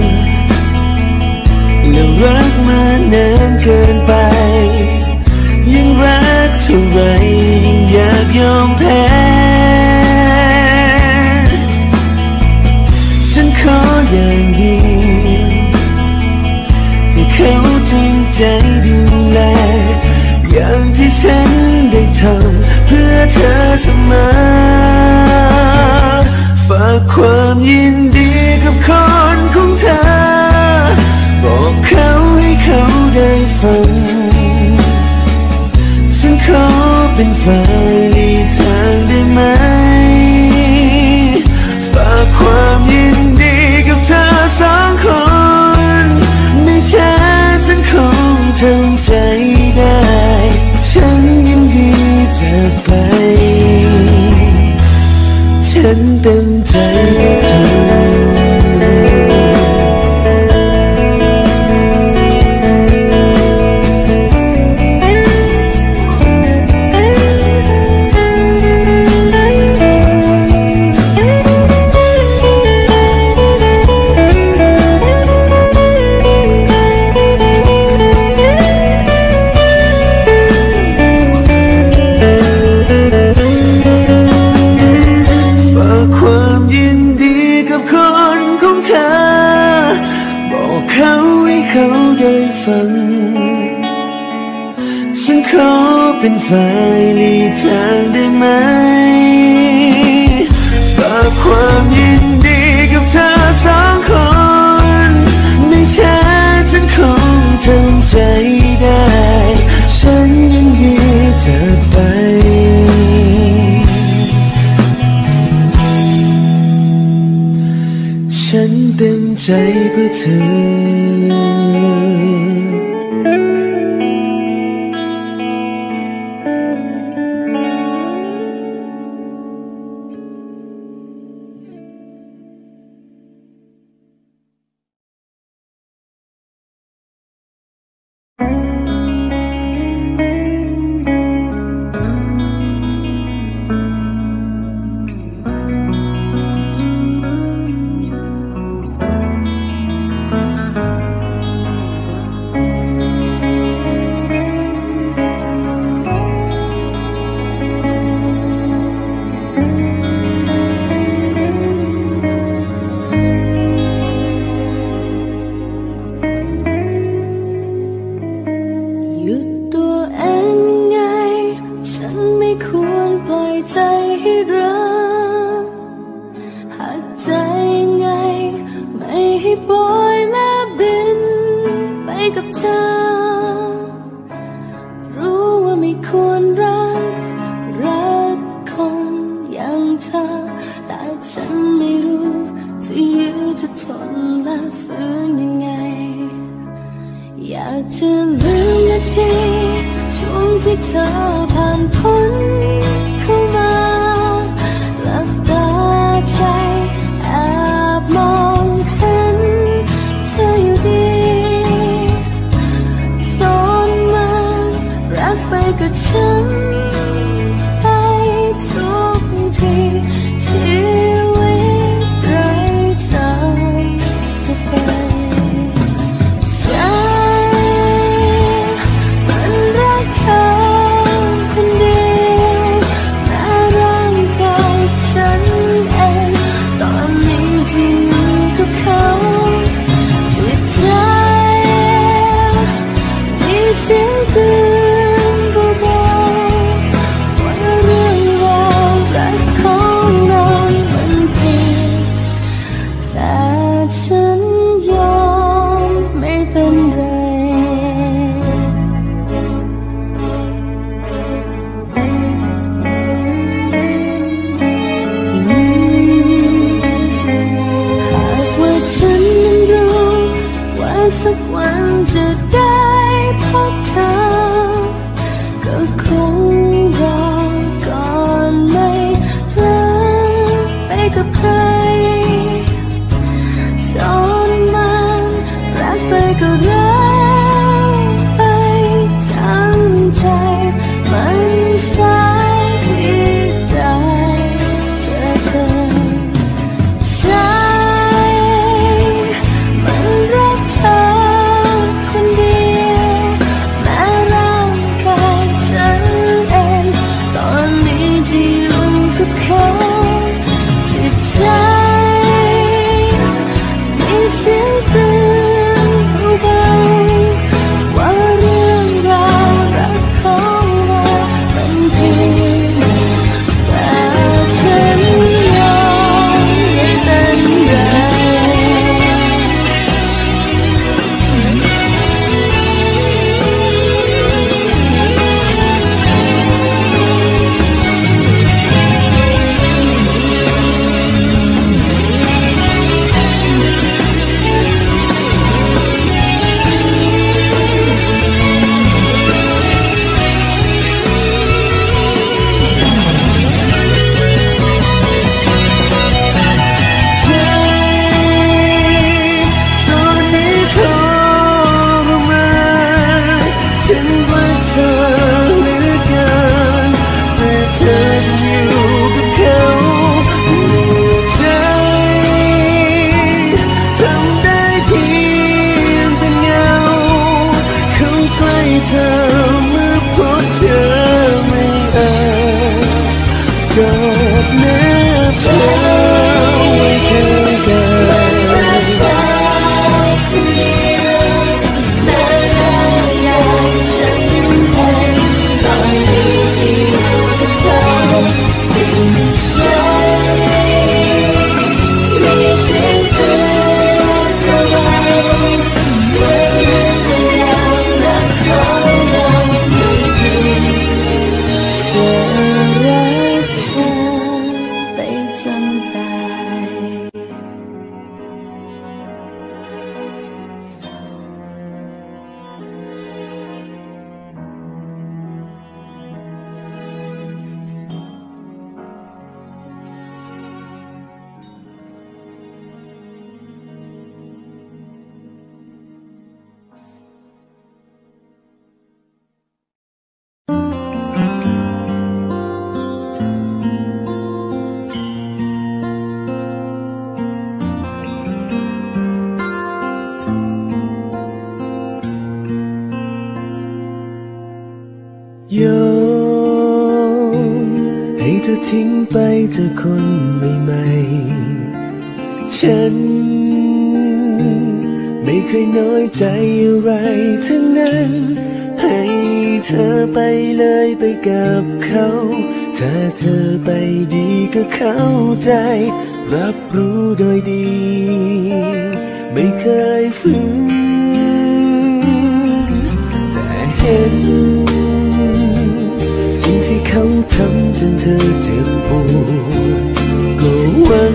S1: และรักมานานเกินไปยิ่งรักเท่าไรยิ่งอยากยอมแพ้ฉันขออย่างเดียวให้เขาจริงใจดูแลอย่างที่ฉันได้ทำเพื่อเธอเสมอฝากความยินดีกับคนของเธอบอกเขาให้เขาได้ฟังฉันขอเป็นฝ่ายหลีกทางได้ไหมฝากความยินดีกับเธอสองคนไม่ช้าฉันคงทำใจได้ฉันยินดีจากไปฉันเต็มใจให้เธอฉันขอเป็นฝ่ายหลีกทางได้ไหมฝากความยินดีกับเธอสองคนไม่ช้าฉันคงทำใจได้ฉันยินดีจะไปฉันเต็มใจเพื่อเธอ
S2: ใจมันรักเธอคน
S1: อบนับเธอไว้ข้างกายยอมให้เธอทิ้งไปเจอคนใหม่ๆฉันไม่เคยน้อยใจอะไรทั้งนั้นให้เธอไปเลยไปกับเขาถ้าเธอไปดีก็เข้าใจรับรู้โดยดีไม่เคยฝืนแต่เห็นสิ่งที่เขาทำจนเธอเจ็บปวดก็หวัง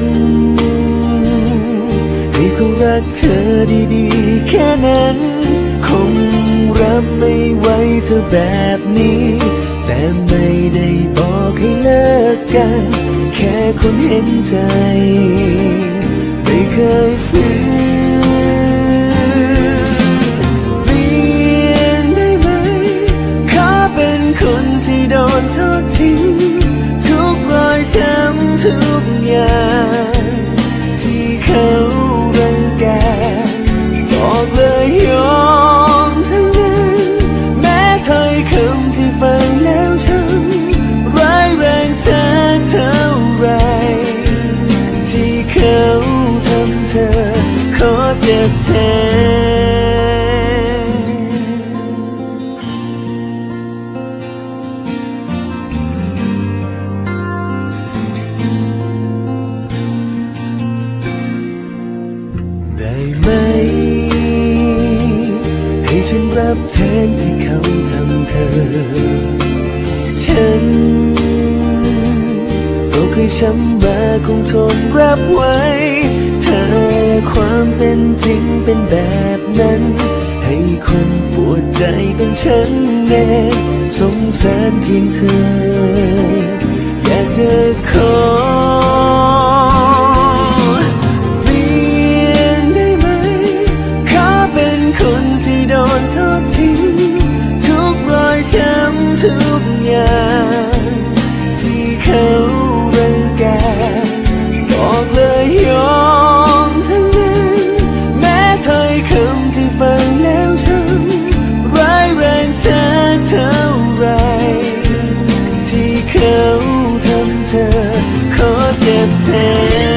S1: ให้เขารักเธอดีๆแค่นั้นคงรับไม่ไหวเธอแบบนี้แต่ไม่ได้บอกให้เลิกกันแค่คนเห็นใจไม่เคยฝืนเปลี่ยนได้ไหมขอเป็นคนที่โดนทอดทิ้งทุกรอยช้ำทุกอย่างที่เขารังแกบอกเลยยอมทั้งนั้นแม้ถ้อยคำที่ฟังแล้วช้ำร้ายแรงสักเท่าไรที่เขาทำเธอขอเจ็บแทนได้ไหมให้ฉันรับแทนที่เขาทำเธอฉันก็เคยช้ำมาคงทนรับไว้ถ้าความเป็นจริงเป็นแบบนั้นให้คนปวดใจเป็นฉันเองสงสารเพียงเธออยากจะขอเปลี่ยนได้ไหมขอเป็นคนที่โดนทอดทิ้งทุกรอยช้ำทุกอย่างที่เขารังแกบอกเลยยอมทั้งนั้นแม้ถ้อยคำที่ฟังแล้วช้ำร้ายแรงสักเท่าไรที่เขาทำเธอขอเจ็บแทน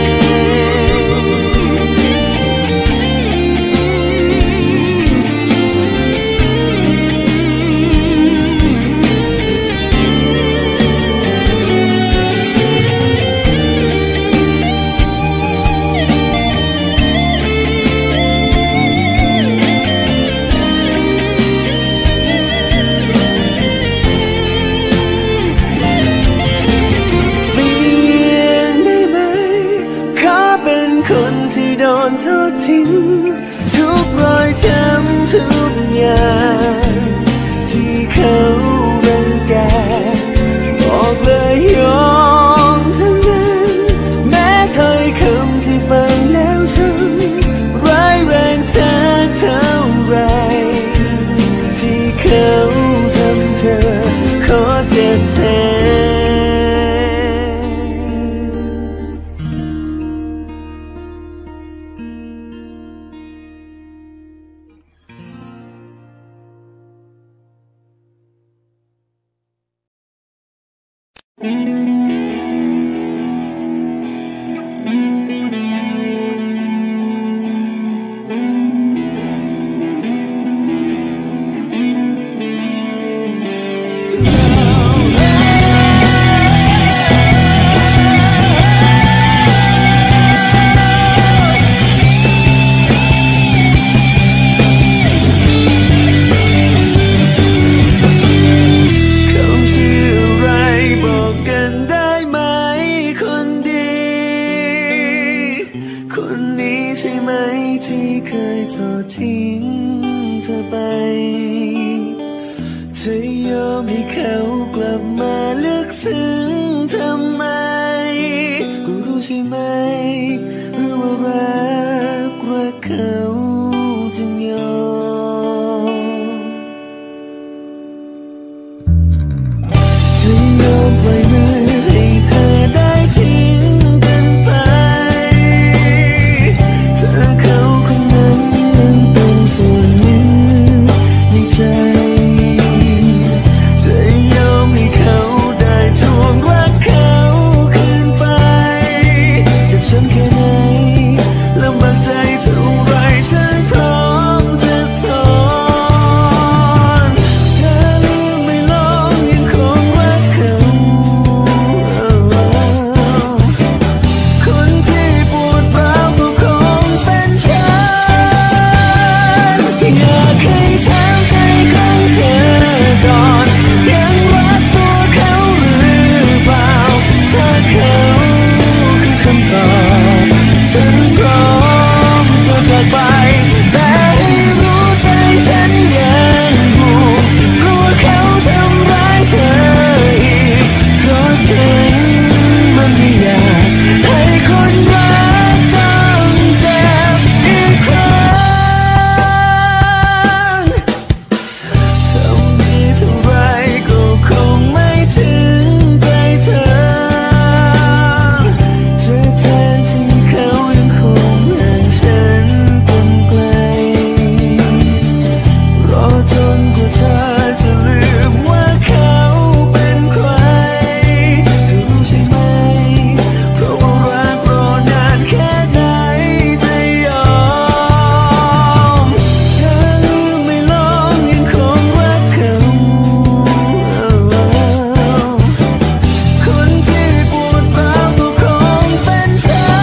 S1: คนที่โดนทอดทิ้งทุกรอยช้ำทุกอย่างที่เขารังแกบอกเลยยอมทั้งนั้นแม้ถ้อยคำที่ฟังแล้วช้ำร้ายแรงสักเท่าไรที่เขาทำเธอขอเจ็บแทนเขากลับมาลึกซึ้งทำไมก็รู้ใช่ไหมหรือว่ารักรักเขาจึงยอมจะยอมปล่อยมือให้เธอได้ทิ้งกันไปเธอเขาคนนั้นยังเป็นส่วนหนึ่งในใจจะยอมให้เขาได้ทวงรักเขาคืนไปเจ็บช้ำแค่ไหนลำบากใจเท่าไรฉันพร้อมจะทนเธอลืมไม่ลงยังคงรักเขาคนที่ปวดร้าวก็คงเป็นฉันอยากให้ถามใจของเธอก่อนยังรักตัวเขาหรือเปล่าถ้าเขาคือคำตอบฉันพร้อมจะจากไปแต่ให้รู้ใจฉันยังห่วงกลัวเขาทำร้ายเธออีกเพราะฉันมันไม่อยากให้คนรักต้องเจ็บอีกครั้งทำดีเท่าไรก็คงไม่ถึงใจเธอเจอแทนที่เขายังคงห่างฉันเป็นไกลรอจนกว่าเธอจะลืมว่าเขาเป็นใครเธอรู้ใช่ไหมเพราะว่ารักรอนานแค่ไหนจะยอมเธอลืมไม่ลงยังคงรักเขาคนที่ปวดร้าวก็คงเป็นฉัน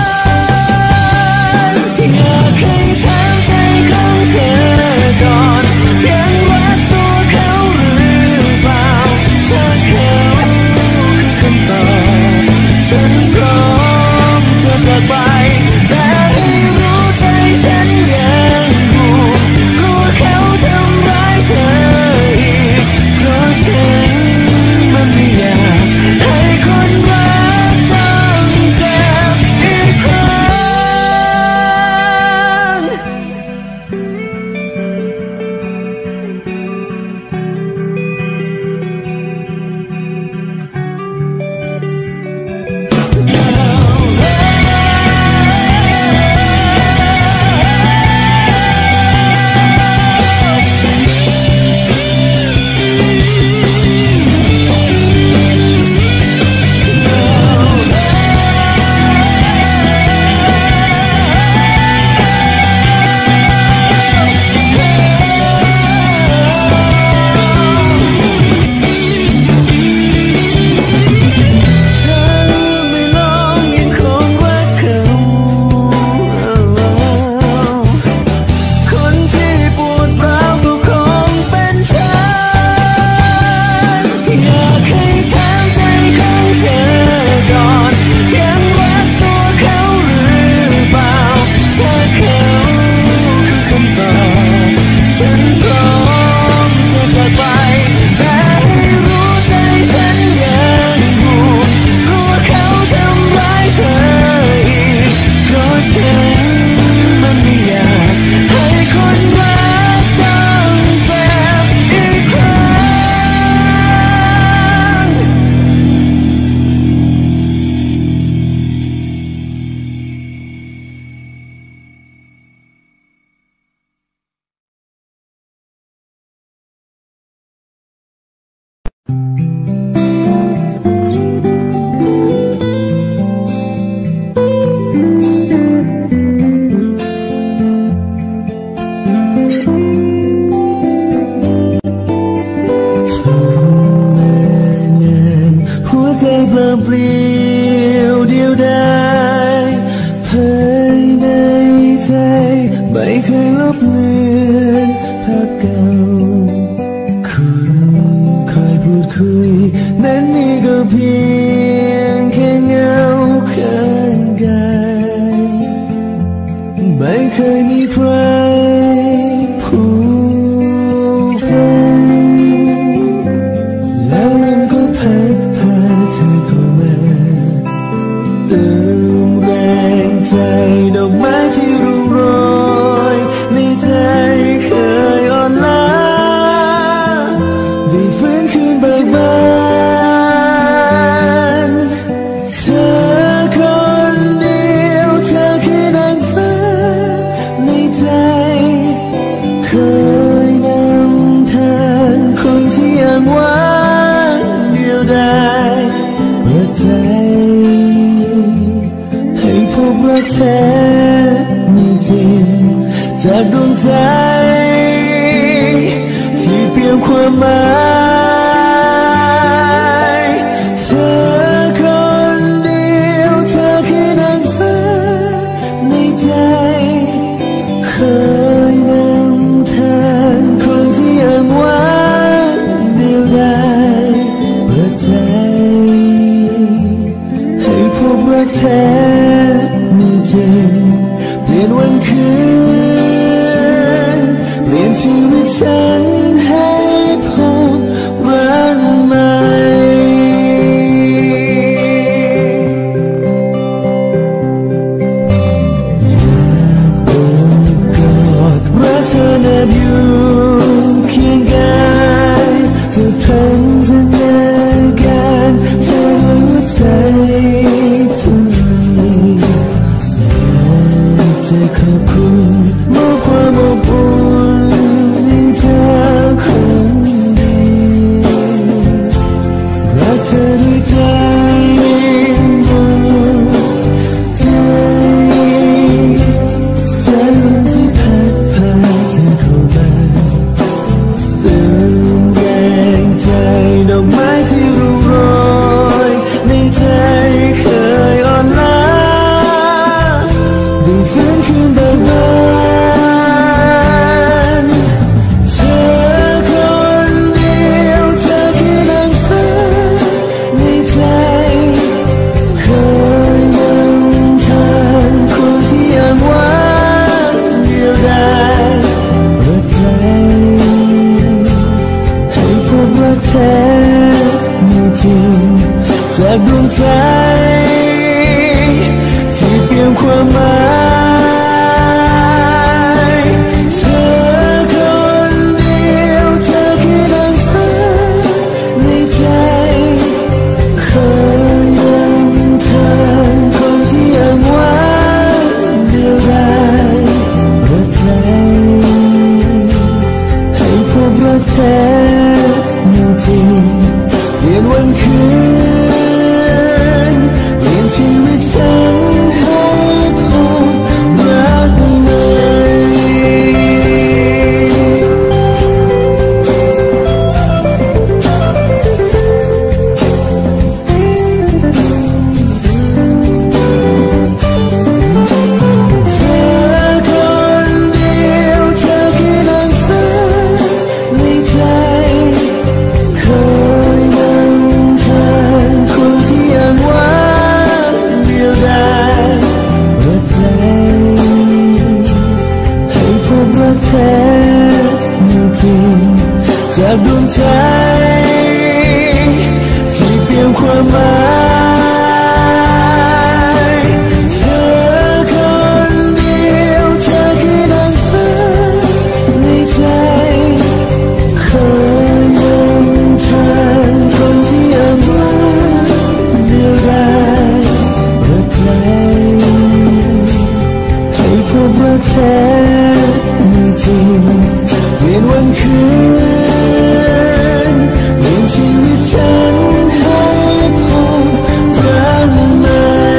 S1: อยากให้ถามใจของเธอก่อนยังรักตัวเขาหรือเปล่าถ้าเขาคือคำตอบฉันพร้อมจะจากไปแต่ให้รู้ใจฉันยังห่วงกลัวเขาทำร้ายเธออีกเพราะฉันมันไม่อยากให้คนรักต้องเจ็บอีกครั้ง
S2: แล้ว
S1: กแท้มีจริงจากดวงใจที่เปลี่ยนความหมายเธอคนเดียวเธอคือนางฟ้าในใจเคยนำทางคนที่ยังหวานเดียวดายเปิดใจให้พบรักแท้มีจริงเปลี่ยนวันคืนเปลี่ยนชีวิตฉันให้พบรักใหม่รักเธอแนบอยู่เคียงกายจะพันจะนาการเธอด้วยหัวใจทุกจะขอบคุณมอบความอบอุ่นให้เธอคนเดียวรักเธอด้วยใจหมดใจแสงลมที่พัดพาเธอเข้ามาเติมแรงใจดอกไม้ที่ร่วงโรยในใจเคยอ่อนล้าได้ฟื้นคืนเบิกบานเธอคนเดียวเธอคือนางฟ้าในใจเคยยังทางคนที่ยังหวานเดียวดายเปิดใจให้พบรักแท้มีจริงจากดวงใจที่เปลี่ยนความหมายเธอคนเดียวเธอคือนางฟ้าในใจเคยยังทางคนที่ยังหวานเดียวดายเปิดใจให้พบรักแท้มีจริงเปลี่ยนวันคืนเปลี่ยนชีวิตฉันให้พบรักใหม่เธอคนเดียวเธอคือนางฟ้าในใจเคยยังทางคนที่ยังหวานเดียวดายเปิดใจให้พบรักแท้มีจริงจากดวงใจที่เปลี่ยนความหมายเธอคนเดียวเธอคือนางฟ้าในใจเคยยังทางคนที่ยังหวานเดียวดายเปิดใจให้พบรักแท้มีจริงเปลี่ยนวันคืนเปลี่ยนชีวิตฉันให้พบรักใหม่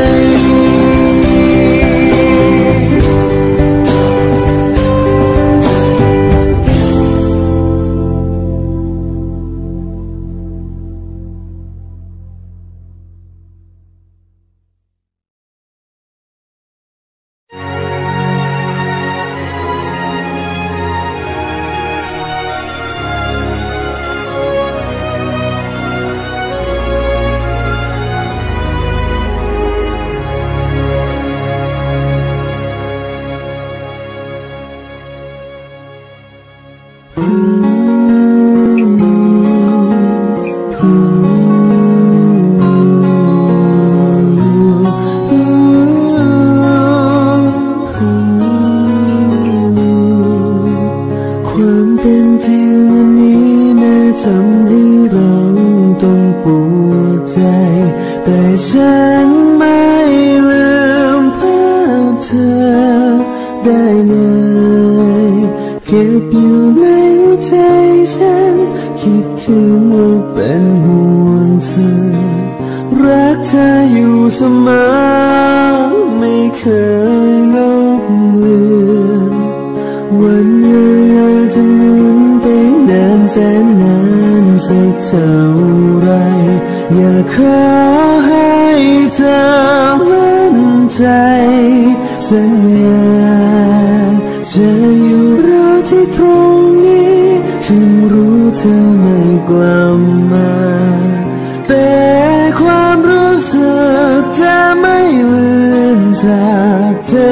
S1: ความเป็นจริงวันนี้แม้ทำให้เราต้องปวดใจแต่ฉันไม่ลืมภาพเธอได้เลยเก็บอยู่ในหัวใจฉันคิดถึงว่าเป็นห่วงเธอรักเธออยู่เสมอไม่เคยลบเลือนวันเวลาจะหมุนไปนานแสนนานสักเท่าไรอยากขอให้เธอมั่นใจสัญญาจะอยู่รอที่ตรงนี้ถึงรู้เธอไม่กลับมาแต่ความรู้สึกจะไม่เลือนจากเธอ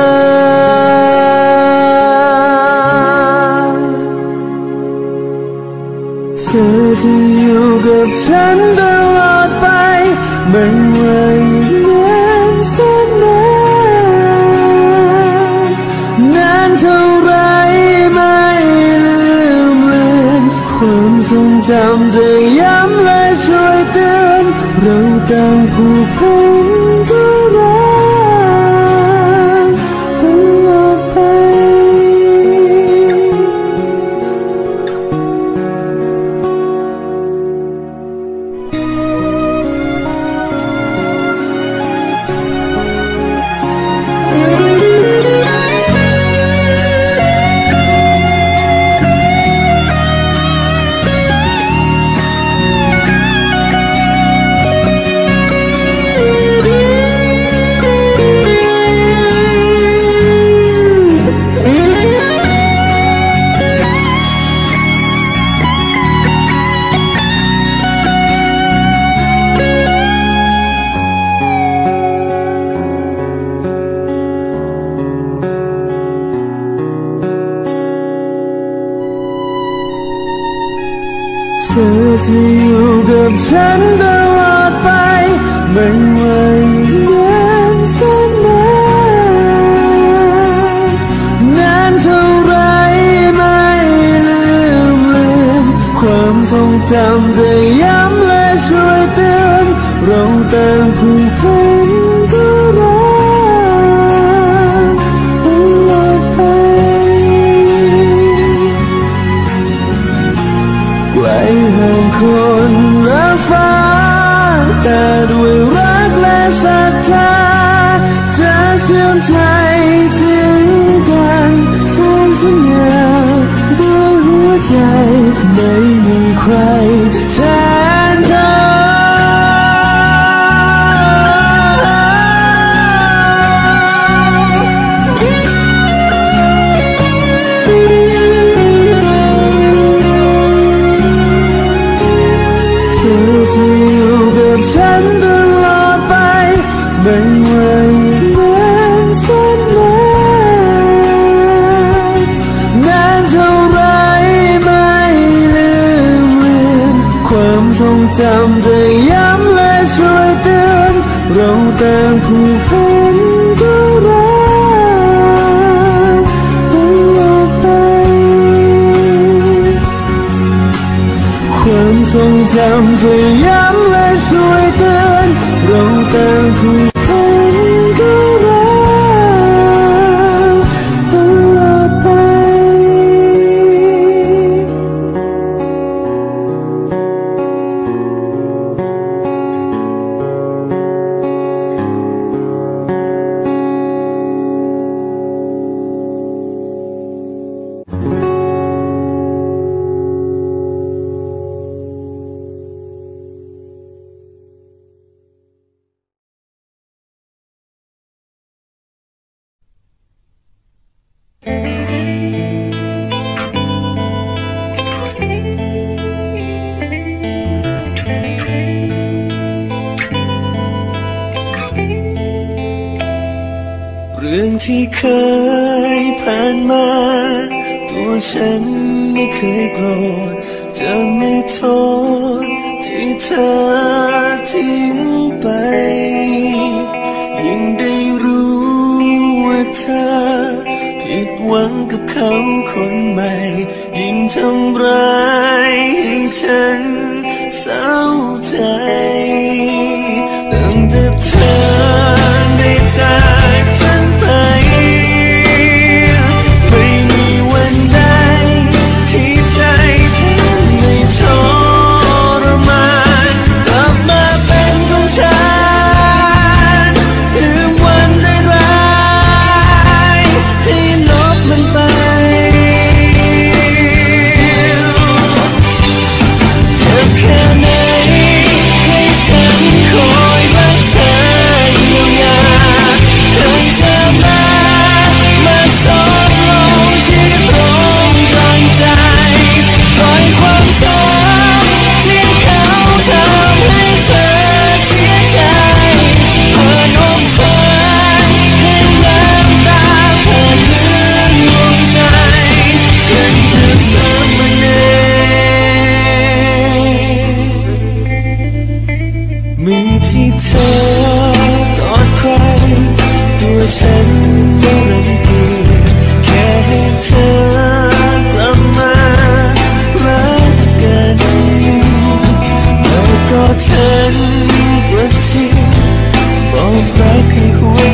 S1: เธอจะอยู่กับฉันตลอดไปไม่ว่าอีกนานแสนนานนานเท่าไรไม่ลืมเลือนความทรงจำจะย้ำและช่วยเตือนเราต่างผูกพันด้วยรักตลอดไปเธอจะอยู่กับฉันตลอดไปไม่ว่าอีกนานแสนนานนานเท่าไรไม่ลืมเลือนความทรงจำจะย้ำและช่วยเตือนเราต่างผูกพันด้วยรักตลอดไปไกลห่างคนและฟ้าแต่ด้วยรักและศรัทธาจะเชื่อมใจถึงกันทวงสัญญาด้วยหัวใจไม่มีใครแทนเธอจะอยู่กับฉันตลอดไปไม่ว่าอีกนานแสนนานนานเท่าไรไม่ลืมเลือนความทรงจำจะย้ำและช่วยเตือนเราต่างผูกพันด้วยรักตลอดไปความทรงจำจะย้ำและช่วยเตือนเราต่างผูกพันด้วยรักตลอดไปเรื่องที่เคยผ่านมาตัวฉันไม่เคยโกรธจะไม่โทษที่เธอทิ้งไปยิ่งได้รู้ว่าเธอผิดหวังกับเขาคนใหม่ยิ่งทำร้ายให้ฉันเศร้าใจตั้งแต่เธอได้จากฉันไปไม่มีวันใดที่ใจฉันได้ทรมานกลับมาเป็นของฉันลืมวันได้รั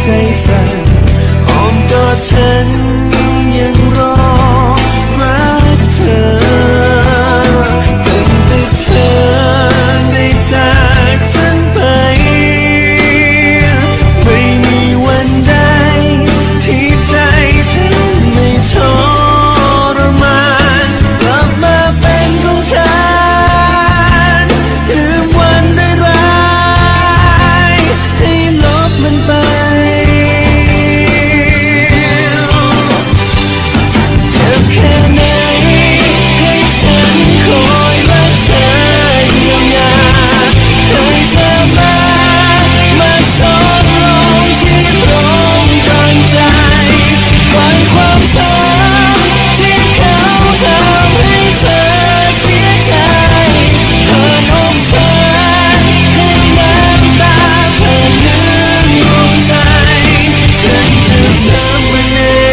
S1: ใจสั่นอ้อมกอดฉันยังรอรักเธอตั้งแต่เธอได้จากฉันไปไม่มีวันใดที่ใจฉันไม่ทรมานกลับมาเป็นของฉันลืมวันร้ายๆให้ลบมันไปเจ็บแค่ไหนให้ฉันคอยรักษาเยียวยาให้เธอมามาสอนลงที่ตรงกลางใจปล่อยความช้ำที่เขาทำให้เธอเสียใจผ่านอกฉันให้น้ำตาผ่านเนื้อดวงใจฉันจะสามมันเอง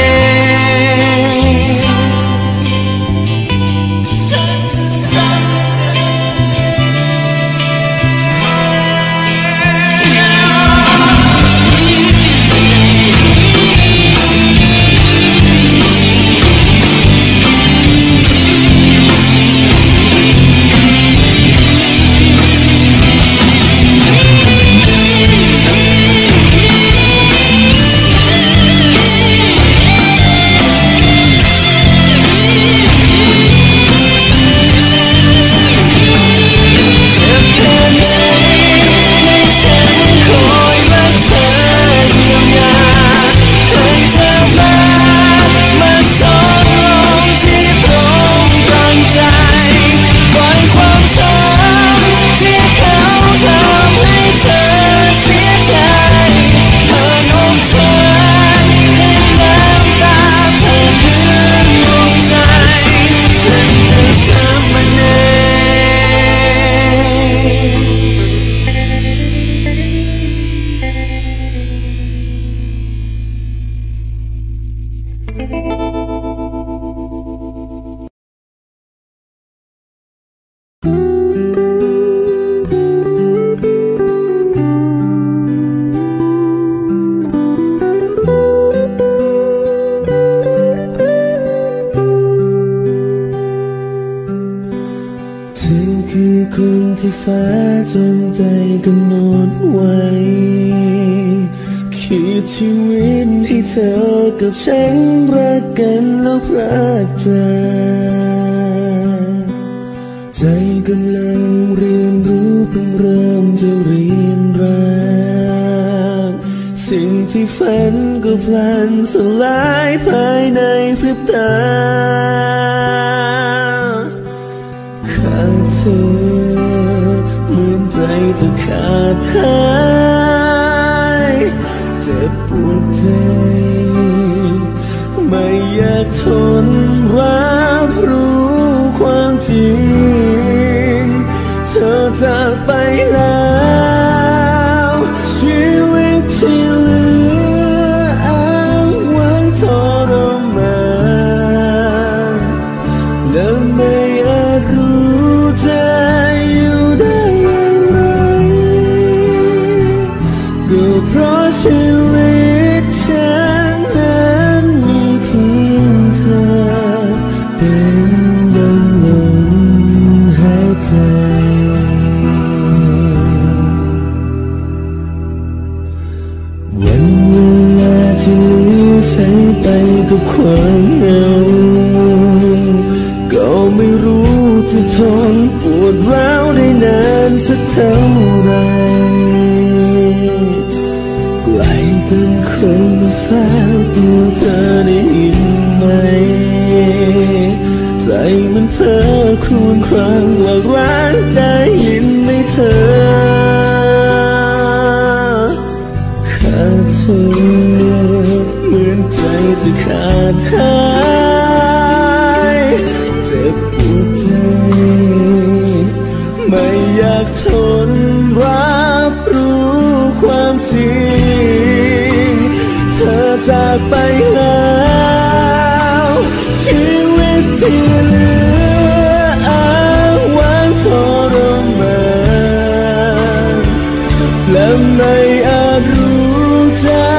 S1: ฉันจะสามมันเจ็บแค่ไหนให้ฉันคอยรักษาเยียวยาให้เธอมามาสอนลงที่ตรงกลางใจปล่อยความช้ำที่เขาทำให้เธอเสียใจผ่านอกฉันให้น้ำตาผ่านเนื้อดวงใจฉันจะสามมันเอง เธอคือคนที่ฟ้าจงใจกำหนดไว้ขีดชีวิตให้เธอกับฉันรักกันแล้วพรากจากใจกำลังเรียนรู้เพิ่งเริ่มจะเรียนรักสิ่งที่ฝันก็พลันสลายภายในพริบตาขาดเธอเหมือนใจจะขาดหายเจ็บปวดใจไม่อยากทนรับรู้ความจริงเธอจากไปแล้วชีวิตที่เหลืออ้างว้างทรมานและไม่อาจรู้จะอยู่ได้อย่างไรก็เพราะชีวิตฉันนั้นมีเพียงเธอเป็นดังลมหายใจวันเวลาที่เหลือใช้ไปกับความเหงาก็ไม่รู้จะทนปวดร้าวได้นานสักเท่าไรไกลกันคนมาแฝงตัวเธอได้ยินไหมใจมันเพ้อครวญครางว่ารักได้ยินไหมเธอขาดเธอเหมือนใจจะขาดหายเจ็บปวดใจไม่อยากทนรับรู้ความจริงเธอจากไปแล้วชีวิตที่เหลืออ้างว้างทรมานและไม่อาจรู้ใจ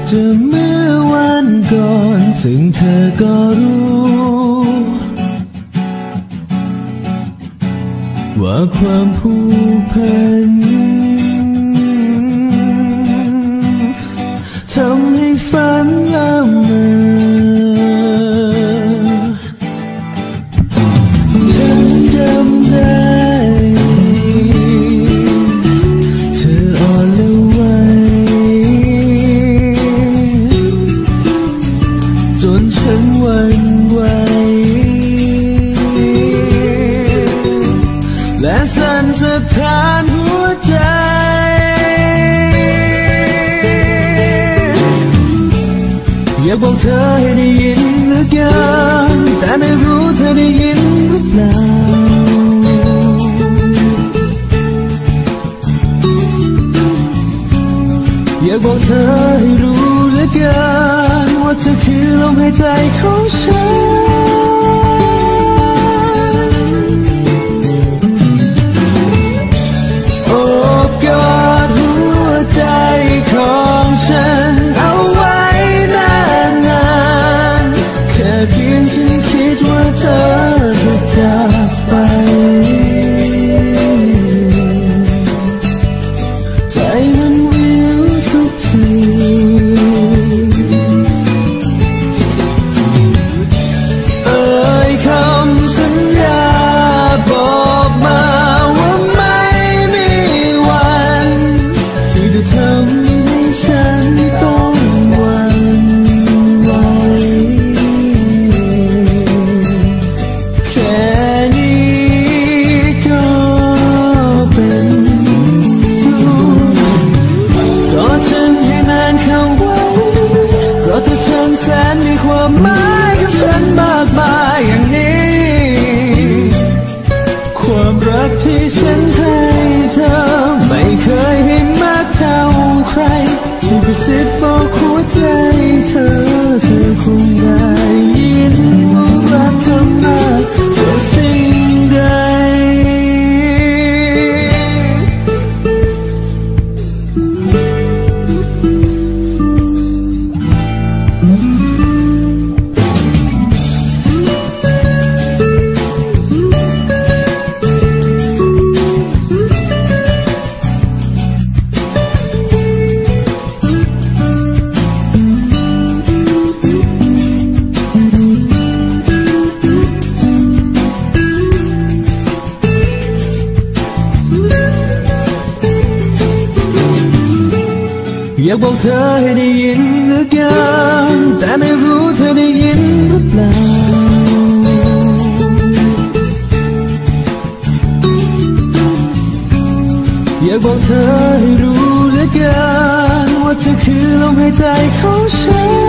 S1: จะเมื่อวันก่อนซึ่งเธอก็รู้ว่าความผูกพันทำให้ฝันละเมอฉันจำได้เธออ่อนละไวจนฉันหวั่นไหวและสั่นสะท้านหัวใจอยากบอกเธอให้ได้ยินเหลือเกินแต่ไม่รู้เธอได้ยินหรือเปล่าอยากบอกเธอให้รู้เหลือเกินว่าเธอคือลมหายใจของฉันโอบกอดหัวใจของฉันเอาไว้นานๆแค่เพียงฉันคิดว่าเธอจะจากไปใจมันวิวทุกทีเอ่ยคำสัญญาบอกมาว่าไม่มีวันที่จะทำให้ฉันต้องหวั่นไหวแค่นี้ก็เป็นสุขกอดฉันให้นานเข้าไว้เพราะเธอช่างแสนมีความหมายกับฉันมากมายอย่างนี้ความรักที่ฉันให้เธอไม่เคยให้มากเท่าใครที่กระซิบบอกหัวใจเธอเธอคงได้ยินว่ารักเธอมากกว่าสิ่งใดอยากบอกเธอให้ได้ยินเหลือเกินแต่ไม่รู้เธอได้ยินหรือเปล่าอยากบอกเธอให้รู้เหลือเกินว่าเธอคือลมหายใจของฉัน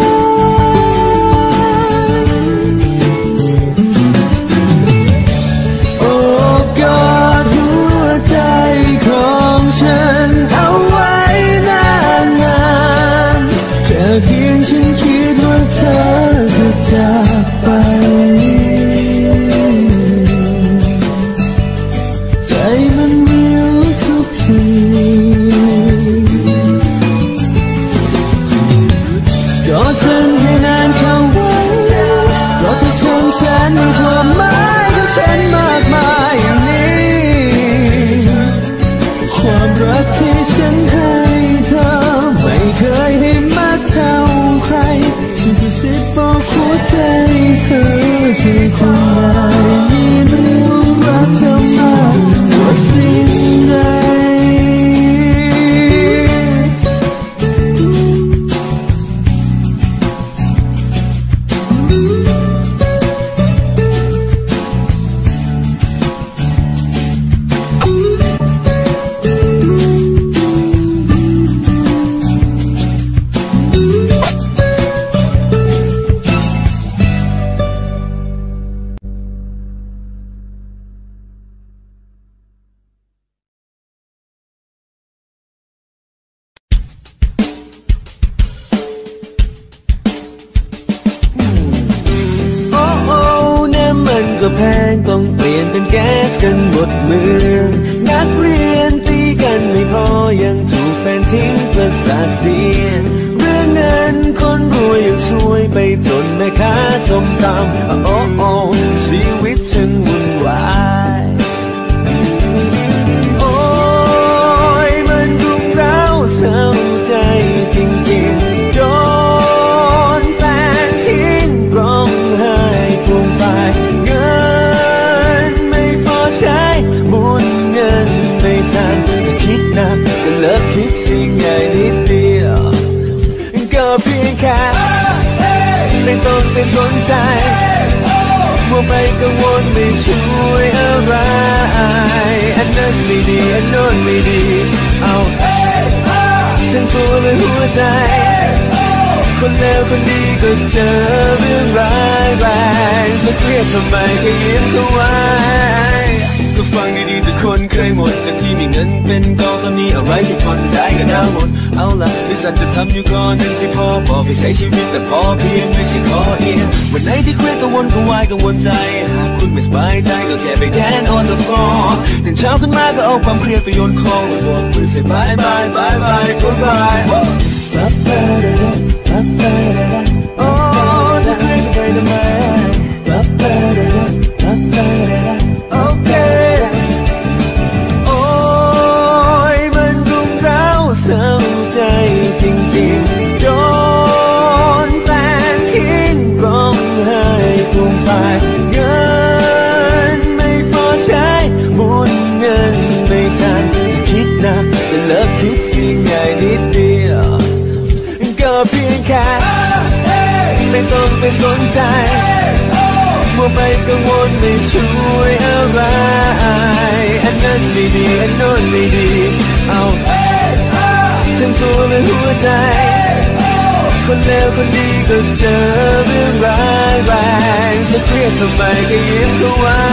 S1: โอบกอดหัวใจของฉันเอาไว้นานๆแค่เพียงฉันคิดว่าเธอจะจากไปใจมันวิวทุกทีกอดฉันให้นานเข้าไว้เพราะเธอช่างแสนมีความหมายกับฉันมากมายอย่างนี้ความรักที่ฉันให้เธอไม่เคยให้มากเท่าใครที่กระซิบบอกหัวใจเธอเธอคงได้ยินว่ารักเธอมากกว่าสิ่งใดก็แพงต้องเปลี่ยนเป็นแก๊สกันหมดเมืองนักเรียนตีกันไม่พอยังถูกแฟนทิ้งประสาทเสียเรื่องเงิ
S2: จนแม่ค้าส้มตำโอ้โอ้ชีวิตฉันวุ่นวายโอ้ยมันรุมเร้าเศร้าใจจริงๆโดนแฟนทิ้งร้องไห้ฟูมฟายเงินไม่พอใช้หมุนเงินไม่ทันจะคิดหนักก็เลิกคิดสิ่งใหญ่นิดเดียวก็เพียงแค่ไม่ต้องไปสนใจมัวไปกังวลไม่ช่วยอะไรอันนั้นไม่ดีอันโน้นไม่ดีเอาทั้งตัวและหัวใจคนเลวคนดีก็เจอเรื่องร้ายแรงจะเครียดทำไมก็ยิ้มเข้าไว้ก็ฟังดีๆทุกคนเคยหมดจากที่มีเงินเป็นกองตอนนี้อะไรที่ผ่อนได้ก็ได้หมดเอาล่ะดิฉันจะทำอยู่ก่อนหนึ่งที่พอบอกไปใช้ชีวิตแต่พอเพียงไม่ใช่ขอเอียงวันไหนที่เครียดกังวลกังวายกังวลใจหากคุณไม่สบายใจก็แค่ไปแดน on the floor ตื่นเช้าขึ้นมาก็เอาความเครียดไปโยนคอแล้วบอกมือเสียบายบายบายบาย goodbye โอ้จะเครียดไปทำไมโอเคโอ้ยมันรุมเร้าเศร้าใจจริงๆโดนแฟนทิ้งร้องไห้ฟูมฟายเงินไม่พอใช้หมุนเงินไม่ทันจะคิดหนักแต่เลิกคิดสิ่งใหญ่นิดเดียวก็เพียงแค่ไม่ต้องไปสนใจมัวไปกังวลไม่ช่วยอะไรอันนั้นไม่ดีอันโน้นไม่ดีเอาทั้งตัวและหัวใจคนเลวคนดีก็เจอเรื่องร้ายแรงจะเครียดทำไมก็ยิ้มเข้าไว้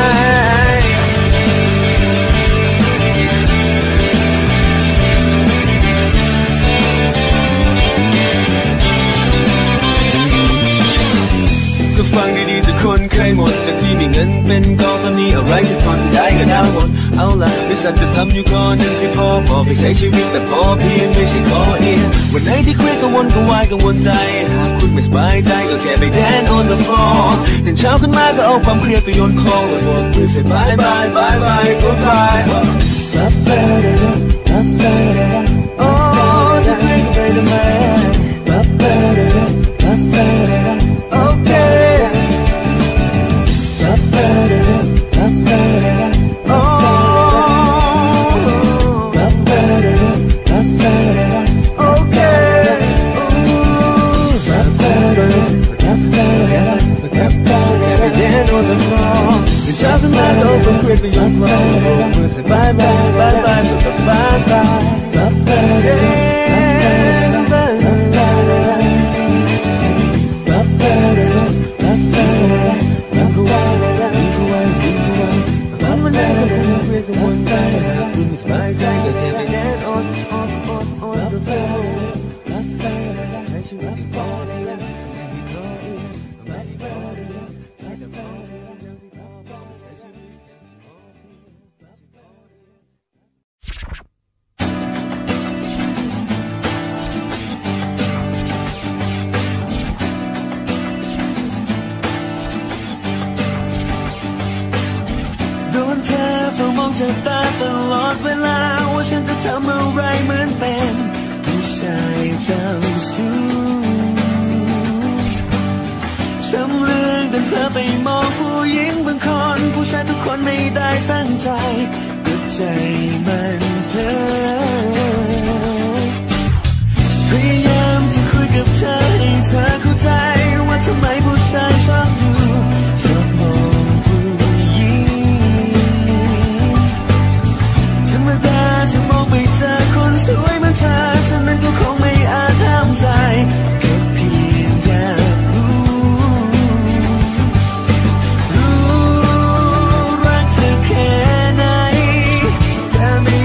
S2: ก็ฟังดีๆทุกคนเคยหมดจากที่มีเงินเป็นกองตอนนี้อะไรที่ผ่อนได้ก็ได้หมดเอาล่ะดิฉันจะทำอยู่ก่อนหนึ่งที่พอบอกไปใช้ชีวิตแต่พอเพียงไม่ใช่ขอเอียงวันไหนที่เครียดกังวลกังวายกังวลใจหากคุณไม่สบายใจก็แค่ไปแดน on the floor ตื่นเช้าขึ้นมาก็เอาความเครียดไปโยนคอแล้วบอกมือเสียบายบายบายบาย goodbye โอ้จะเครียดไปทำไมโอเคโอ้โอเคเช้าขึ้นมาก็เอาความเครียดไปโยนคอมือเสียบายบายบายบายสุดท้ายบายบายจะตาตลอดเวลาว่าฉันจะทำอะไรเหมือนเป็นผู้ชายเจ้าชู้ช้ำเรื่องจนเธอไปมองผู้หญิงบางคนผู้ชายทุกคนไม่ได้ตั้งใจก็ใจมันเพลินพยายามจะคุยกับเธอให้เธอเข้าใจว่าทำไมผู้ชายชอบดูชอบมองผู้หญิงธรรมดาจะมองไปเจอคนสวยเหมือนเธอฉันนั้นก็คงไม่อาจห้ามใจแค่เพียงอยากรู้รู้รักเธอแค่ไหนแต่ไม่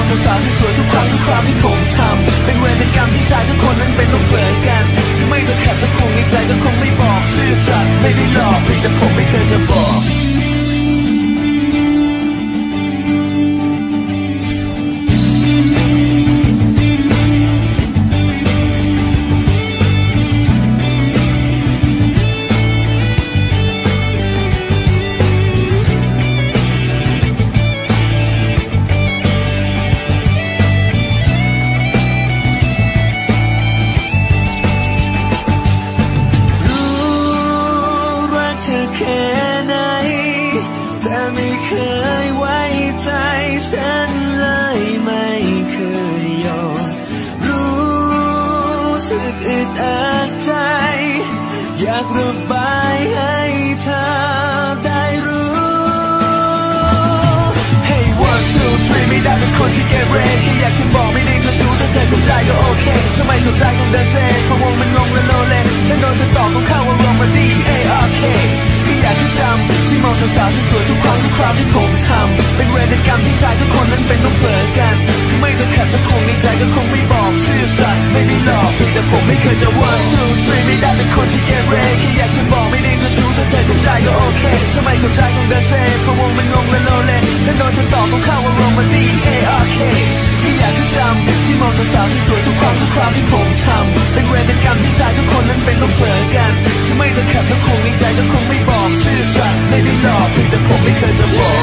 S2: สาวๆที่สวยทุกครั้งทุกคราวที่ผมทำเป็นเวรเป็นกรรมที่ชายทุกคนนั้นเป็นต้องเผยกันถึงไม่เคยขัดจะคงในใจก็คงไม่บอกซื่อสัตย์ไม่ได้หลอกเพียงแต่ผมไม่เคยจะบอกอยากระบายให้เธอได้รู้ Hey one two three ไม่ได้เป็นคนที่เกเรแค่อยากจะบอกไม่ได้จะสู้ถ้าเธอเข้าใจก็โอเคทำไมเข้าใจของเธอเซ่เพราะวงมันงงและโลเลถ้าโดนเธอตอบก็เข้าว่าลงมา D A R K ก็อยากจะจำที่มองสาวๆที่สวยทุกครั้งทุกคราวที่ผมทำเป็นเวรเป็นกรรมที่ชายทุกคนนั้นเป็นต้องเผยกันถึงไม่เคยขัดแต่คงในใจก็คงไม่บอกซื่อสัตย์ไม่ได้หลอกแต่ผมไม่เคยจะ one two three ไม่ได้เป็นคนที่เกเรแค่อยากจะบอกไม่ได้จะสู้ถ้าเธอเข้าใจก็โอเคทำไมเข้าใจของเธอเซ่เพราะวงมันงงและโลเลถ้าโดนเธอตอบก็เข้าว่าลงมา D A R K ก็อยากจะจำที่มองสาวๆที่สวยทุกครั้งทุกคราวที่ผมทำเป็นเวรเป็นกรรมที่ชายทุกคนนั้นเป็นต้องเผยกันถึงไม่เคยขัดแต่คงในใจก็คงไม่บอกซื่อสัตย์ไม่ได้หลอกแต่ผมไม่เคยจะบอก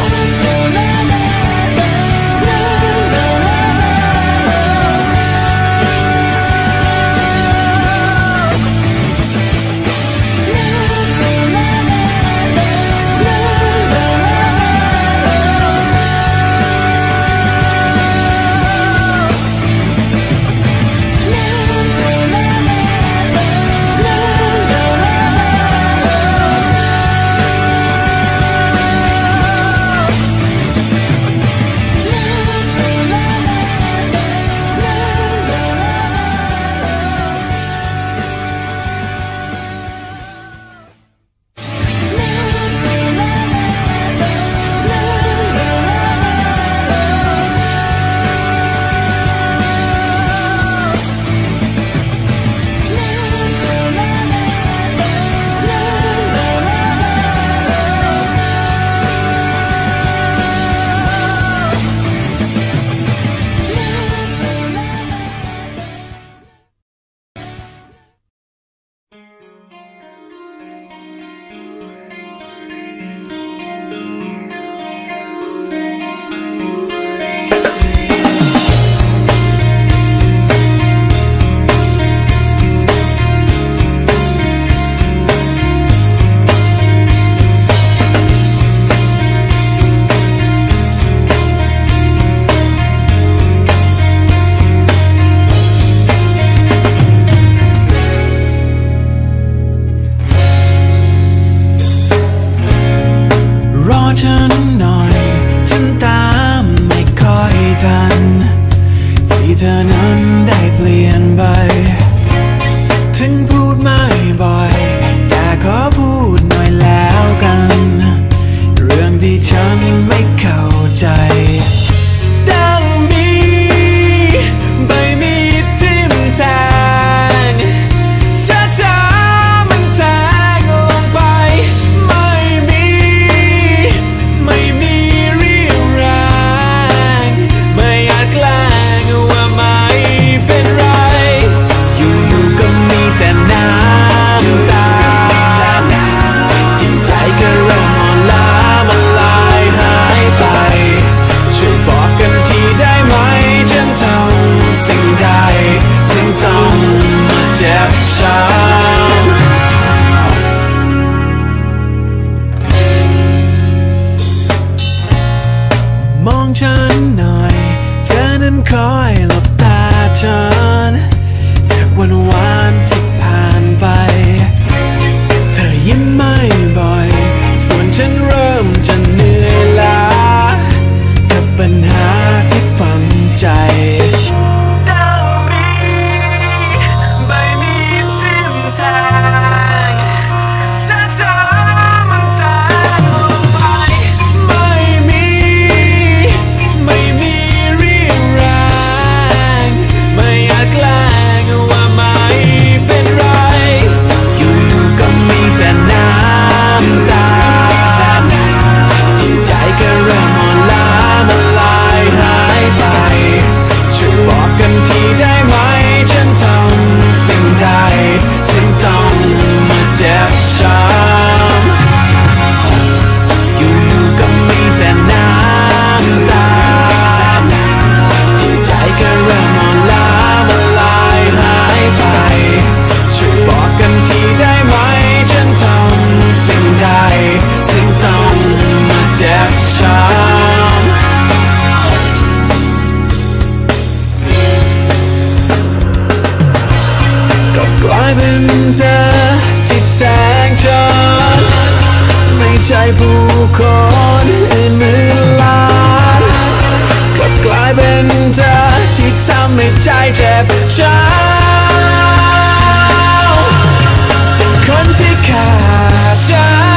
S2: กลายเป็นเธอที่แทงฉันไม่ใช่ผู้คนอื่นหมื่นล้านกลับกลายเป็นเธอที่ทำให้ใจเจ็บช้ำคนที่ขาดฉัน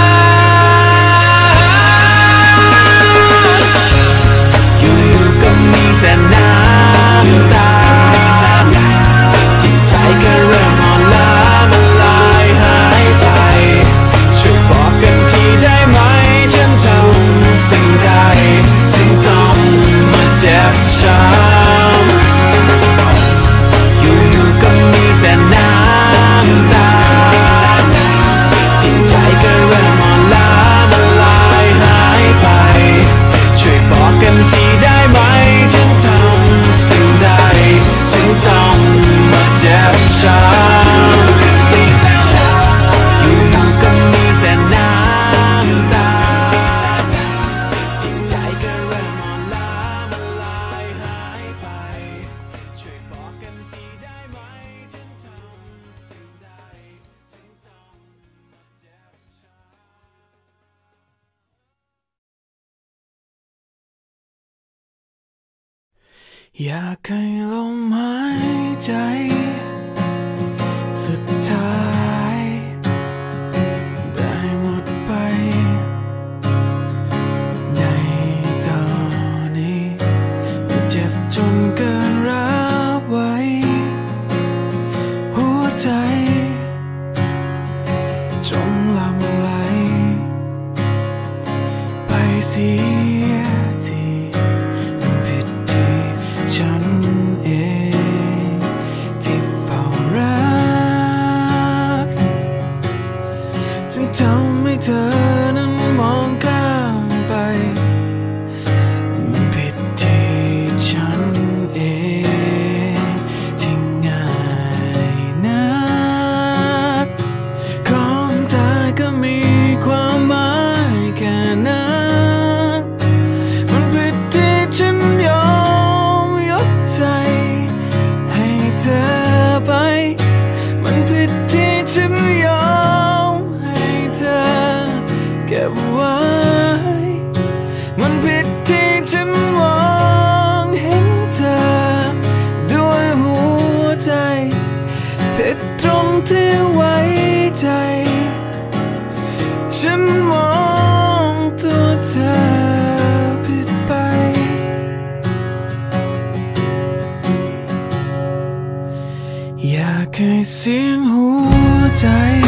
S2: อยู่ๆก็มีแต่น้ำตาจิตใจก็เริ่มอ่อนล้ามันลายหายไปช่วยบอกกันทีได้ไหมฉันทำสิ่งใดสิ่งต้องมาเจ็บช้ำอยู่ๆก็มีแต่น้ำตาจิตใจก็เริ่มอ่อนล้ามันลายหายไปช่วยบอกกันทีได้ไหมฉันทำสิ่งใดสิ่งต้องมาเจ็บช้ำอยู่ๆก็มีแต่น้ำตาจิตใจก็เริ่มอ่อนล้ามันลายหายไปช่วยบอกกันทีได้ไหมฉันทำสิ่งใดสิ่งต้องมาเจ็บช้ำอยากให้ลมหายใจสุดท้ายได้หมดไปในตอนนี้เจ็บจนเกินรับไว้หัวใจจงหลั่งไหลไปเสียทีผิดที่ฉันเองที่เฝ้ารักจึงทำให้เธอนั้นมองข้ามไปมันผิดที่ฉันเองที่ง่ายนักของตายก็มีความหมายแค่นั้นมันผิดที่ฉันยอมยกใจให้เธอไปมันผิดที่ฉันยอมให้เธอเก็บไว้มันผิดที่ฉันมองเห็นเธอด้วยหัวใจผิดตรงที่ไว้ใจฉันมองตัวเธอผิดไปอยากให้เสียงหัวใจ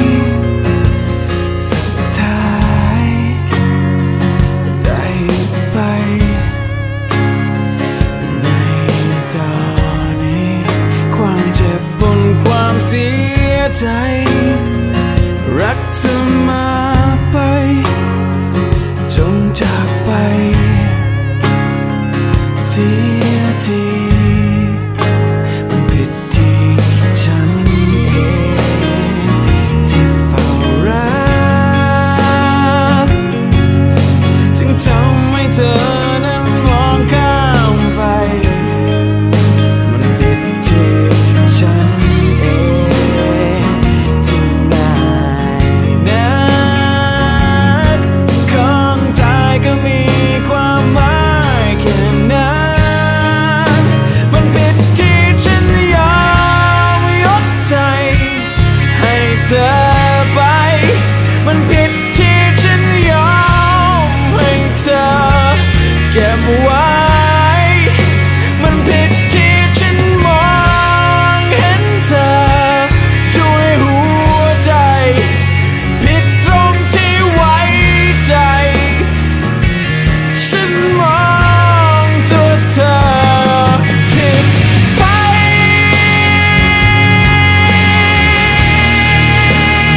S2: สุดท้ายได้ไปในตอนนี้ความเจ็บบนความเสียใจรักเธอมาไปจงจากไปเสียทีมันผิดที่ฉันเองที่เฝ้ารักจึงทำให้เธอนั้นมองข้ามไปมันผิดที่ฉันเองที่ง่ายนักของตายก็มีความหมายแค่นั้นมันผิดที่ฉันยอมยกใจให้เธอไปมันผิดที่ฉันยอมให้เธอเก็บไว้มันผิดที่ฉันมองเห็นเธอด้วยหัวใจผิดตรงที่ไว้ใจฉันมองตัวเธอผิดไป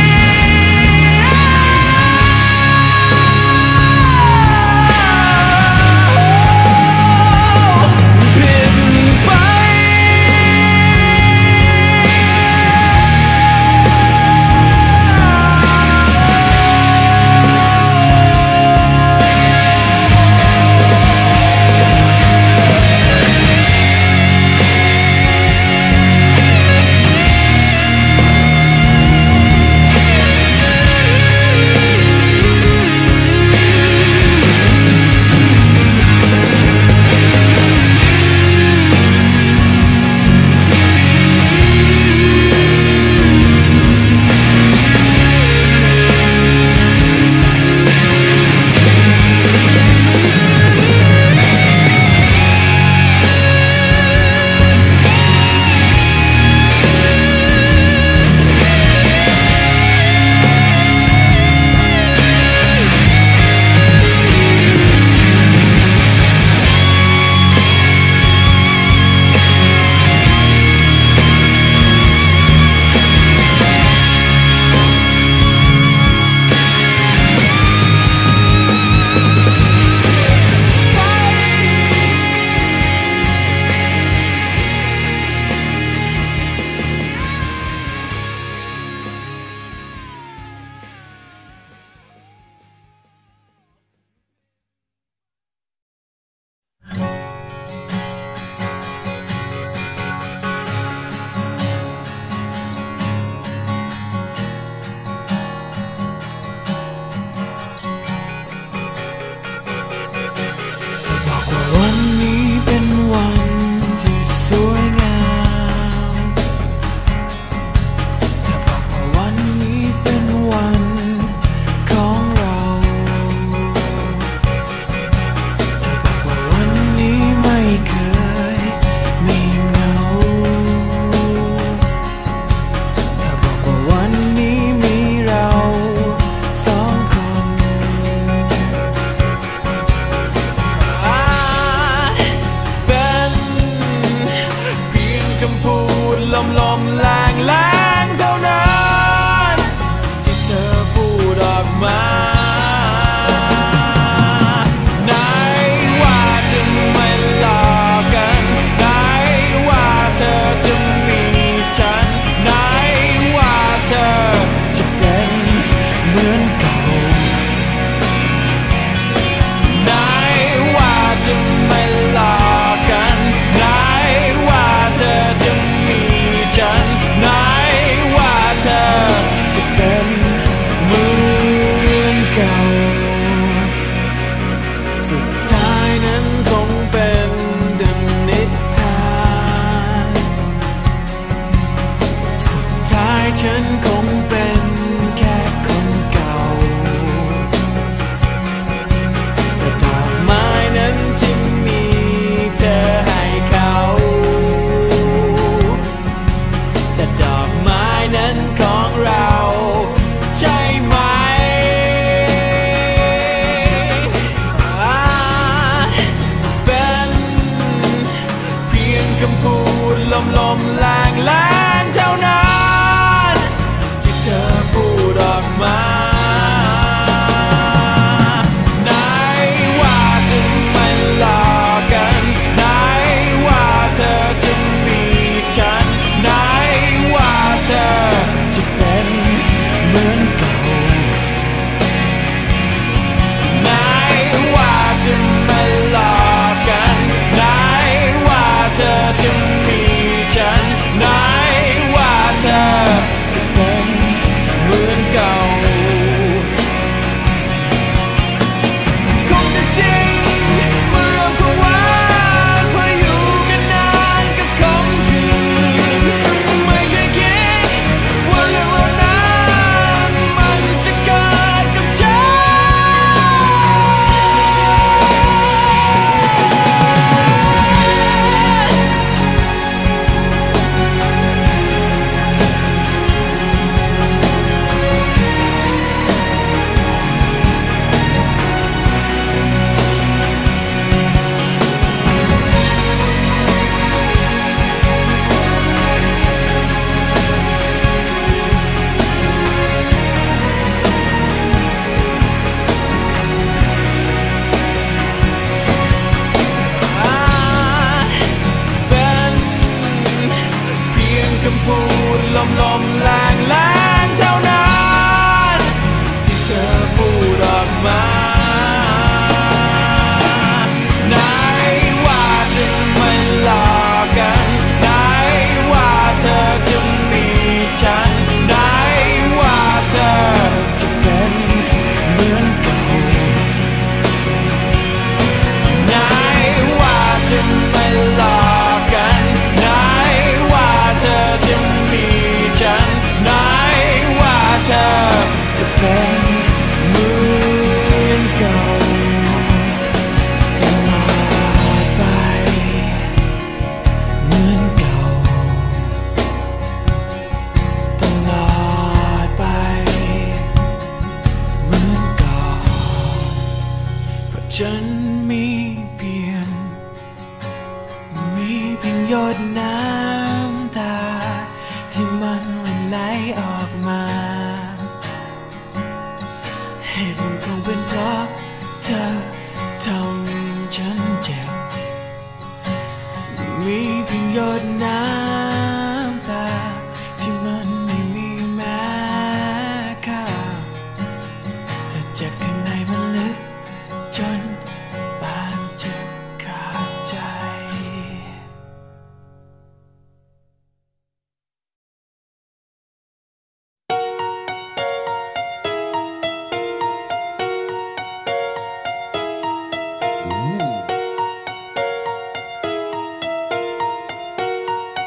S1: มาไหนว่าจะไม่หลอกกันไหนว่าเธอจะมีฉันไหนว่าเธอจะเป็นเหมือนเก่าไหนว่าจะไม่หลอกกันไหนว่าเธอจะมีฉันไหนว่าเธอจะเป็นเหมือนเก่าสุดท้ายนั้นคงเป็นดังนิทานสุดท้ายฉันคงเป็นแค่คนเก่าแต่ดอกไม้นั้นที่มีเธอให้เขาแต่ดอกไม้นั้นของเราใช่ไหมอ่าเป็นเพียงคำพูดลมๆแรงๆเท่านั้นที่เธอพูดออกมาไหนว่าจะไม่หลอกกันไหนว่าเธอจะมีฉันไหนว่าเธอจะเป็นเหมือนเก่าไหนว่าจะไม่หลอกกันไหนว่าเธอจะมีฉันไหนว่าเธอจะเป็นเหมือนเก่าคงจะจริงเมื่อเราควรหวานพออยู่กันนานก็คงคืนไม่เคยคิดว่าเรื่องเหล่านั้นมันจะเกิดกับฉันเป็นเพียงคำพูดลมๆแรงๆเท่านั้นที่เธอพูดออกมาไหนว่าจะไม่หลอกกันไหนว่าเธอจะมีฉันไหนว่าเธอจะเป็นเหมือนเก่าไหนว่าจะไม่หลอกกันไหนว่าเธอจะมีฉันไหนว่าเธอจะเป็นเหมือนเก่าตลอดไปเหมือนเก่าตลอดไปเหมือนเก่าเพราะฉันมีเพียงมีเพียงหยดน้ำตาที่มันไหลออกมาเหตุผลคงเป็นเพราะเธอทำฉันเจ็บมีเพียงหยดน้ำตาที่มันไม่มีแม้ค่าแต่เจ็บข้างในมันลึกจนปานจะขาดใจ
S3: เ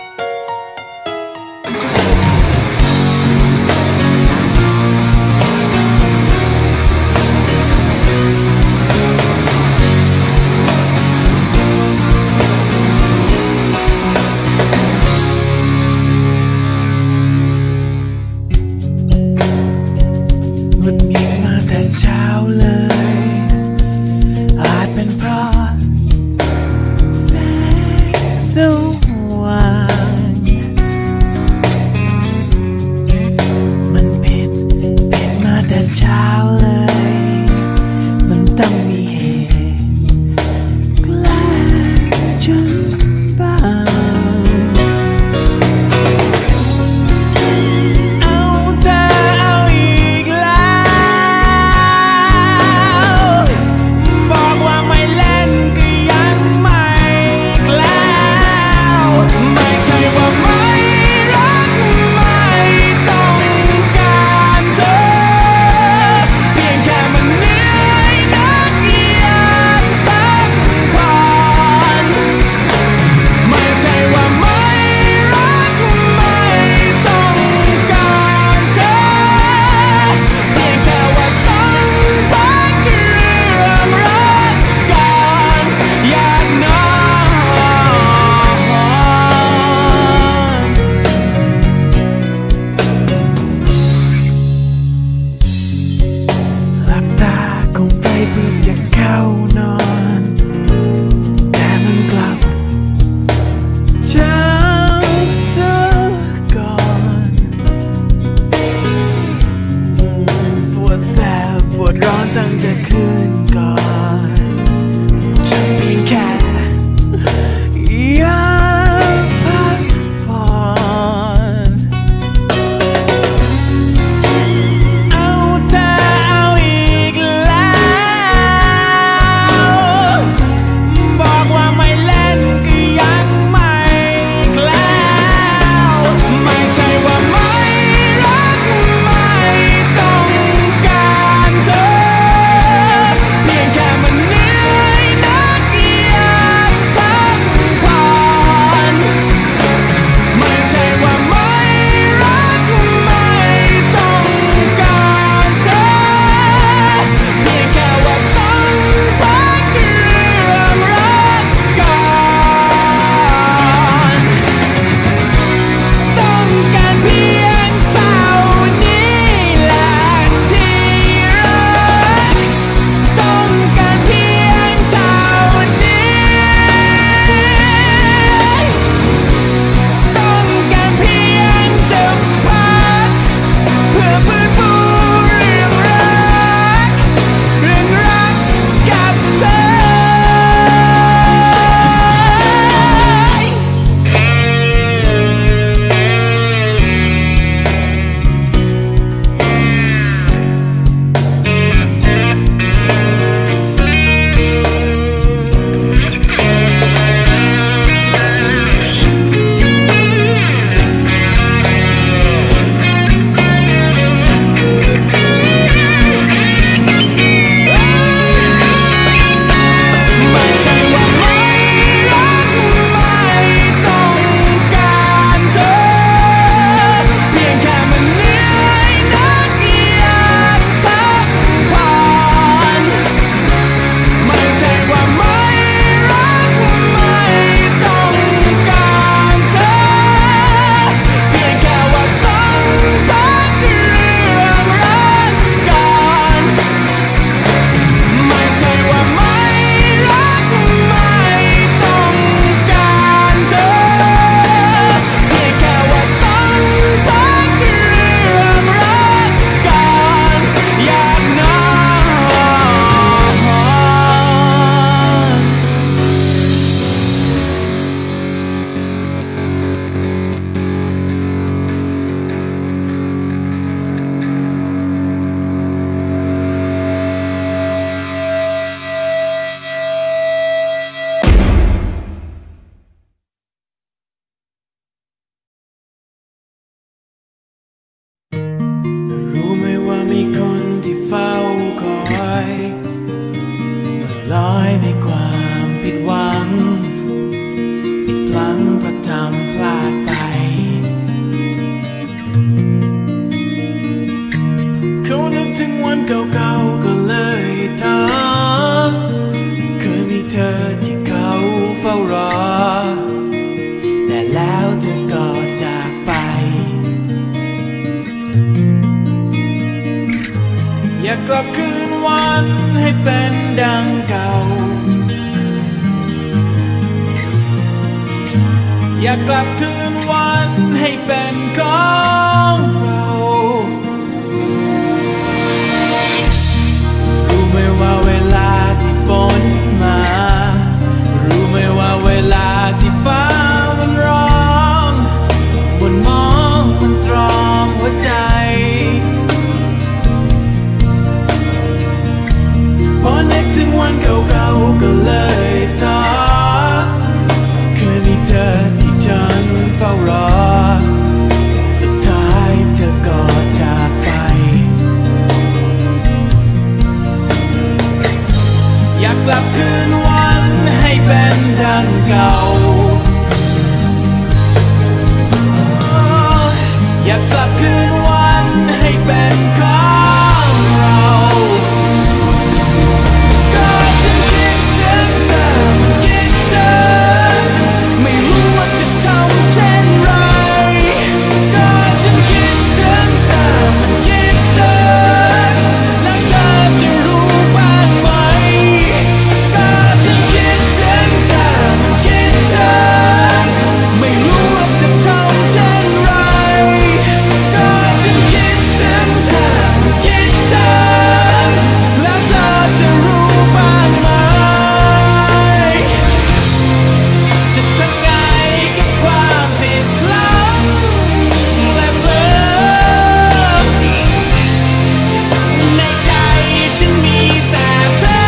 S2: เก่าๆก็เลยถามเคยมีเธอที่เขาเฝ้ารอแต่แล้วเธอก็จากไปอยากกลับคืนวันให้เป็นดังเก่าอยากกลับคืนวันให้เป็นของเรารู้ไหมว่าเวลาที่ฝนมารู้ไหมว่าเวลาที่ฟ้ามันร้องบนมองมันตรอมหัวใจพอนึกถึงวันเก่าๆก็เลยท้อเคยมีเธอที่ฉันเฝ้ารอสุดท้ายเธอก็จากไปอยากกลับคืนวันให้เป็นดังเก่าอยากกลับคืนวันให้เป็นของเราก็ฉันคิดถึงเธอคิดเธอไม่รู้ว่าจะทำเช่นไรก็ฉันคิดถึงเธอคิดเธอแล้วเธอจะรู้บ้างไหมก็ฉันคิดถึงเธอคิดเธอไม่รู้ว่าจะทำเช่นไรก็ฉันคิดถึงเธอคิดเธอแล้วเธอจะรู้บ้างไหมจะทำไงกับความผิดหลังและเผลอในใจฉันมีแต่เธอ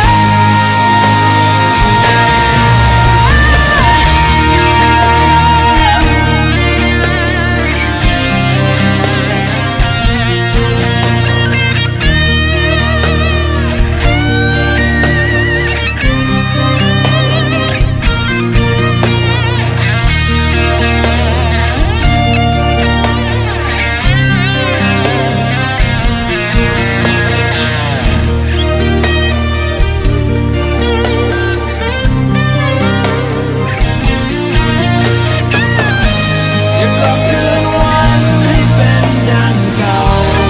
S2: อยากกลับคืนวันให้เป็นดังเก่า